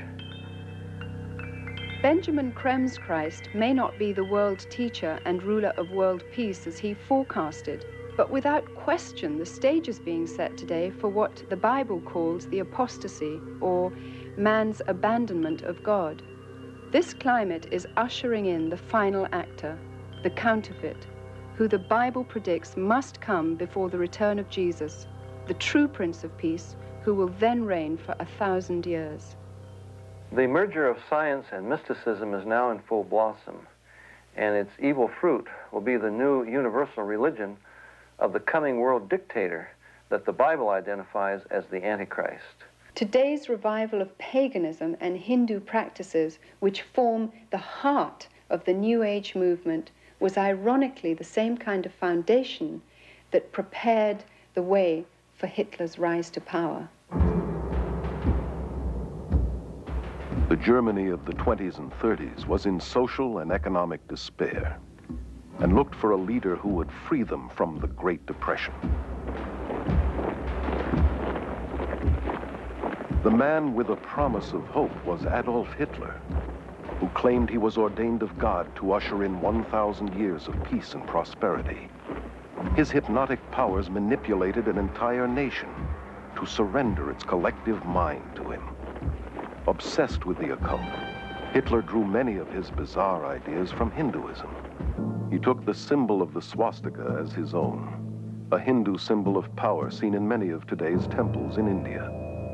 Speaker 22: Benjamin Creme's Christ may not be the world teacher and ruler of world peace as he forecasted, but without question the stage is being set today for what the Bible calls the apostasy, or man's abandonment of God. This climate is ushering in the final actor, the counterfeit, who the Bible predicts must come before the return of Jesus, the true Prince of Peace, who will then reign for 1,000 years.
Speaker 3: The merger of science and mysticism is now in full blossom, and its evil fruit will be the new universal religion of the coming world dictator that the Bible identifies as the Antichrist.
Speaker 22: Today's revival of paganism and Hindu practices, which form the heart of the New Age movement, was ironically the same kind of foundation that prepared the way for Hitler's rise to power.
Speaker 2: The Germany of the 20s and 30s was in social and economic despair and looked for a leader who would free them from the Great Depression. The man with a promise of hope was Adolf Hitler, who claimed he was ordained of God to usher in 1,000 years of peace and prosperity. His hypnotic powers manipulated an entire nation to surrender its collective mind to him. Obsessed with the occult, Hitler drew many of his bizarre ideas from Hinduism. He took the symbol of the swastika as his own, a Hindu symbol of power seen in many of today's temples in India.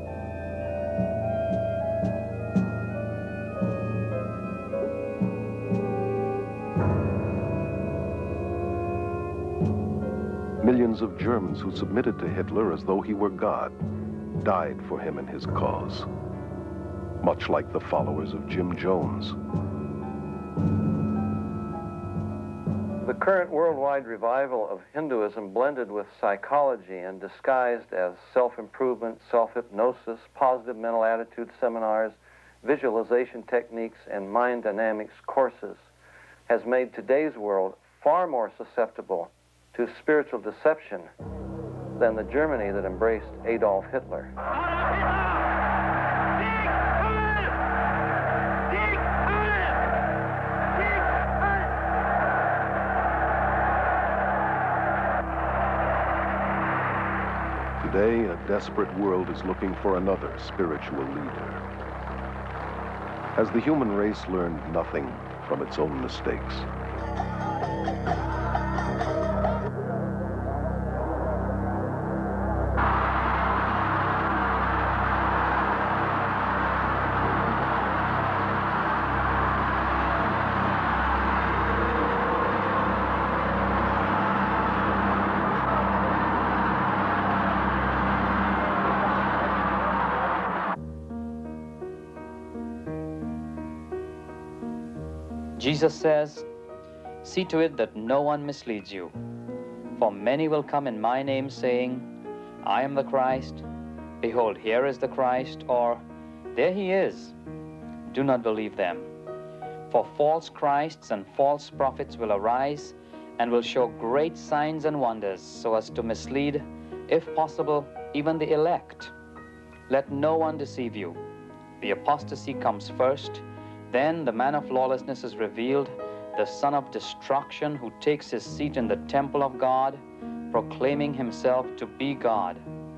Speaker 2: Millions of Germans who submitted to Hitler as though he were God died for him and his cause, much like the followers of Jim Jones.
Speaker 3: The current worldwide revival of Hinduism blended with psychology and disguised as self-improvement, self-hypnosis, positive mental attitude seminars, visualization techniques, and mind dynamics courses has made today's world far more susceptible to spiritual deception than the Germany that embraced Adolf Hitler.
Speaker 2: Today, a desperate world is looking for another spiritual leader. Has the human race learned nothing from its own mistakes?
Speaker 5: Jesus says, "See to it that no one misleads you. For many will come in my name, saying, I am the Christ. Behold, here is the Christ, or there he is. Do not believe them. For false Christs and false prophets will arise and will show great signs and wonders, so as to mislead, if possible, even the elect. Let no one deceive you. The apostasy comes first, then the man of lawlessness is revealed, the son of destruction, who takes his seat in the temple of God, proclaiming himself to be God."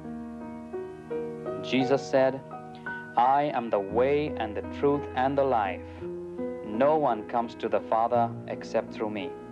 Speaker 5: Jesus said, "I am the way and the truth and the life. No one comes to the Father except through me."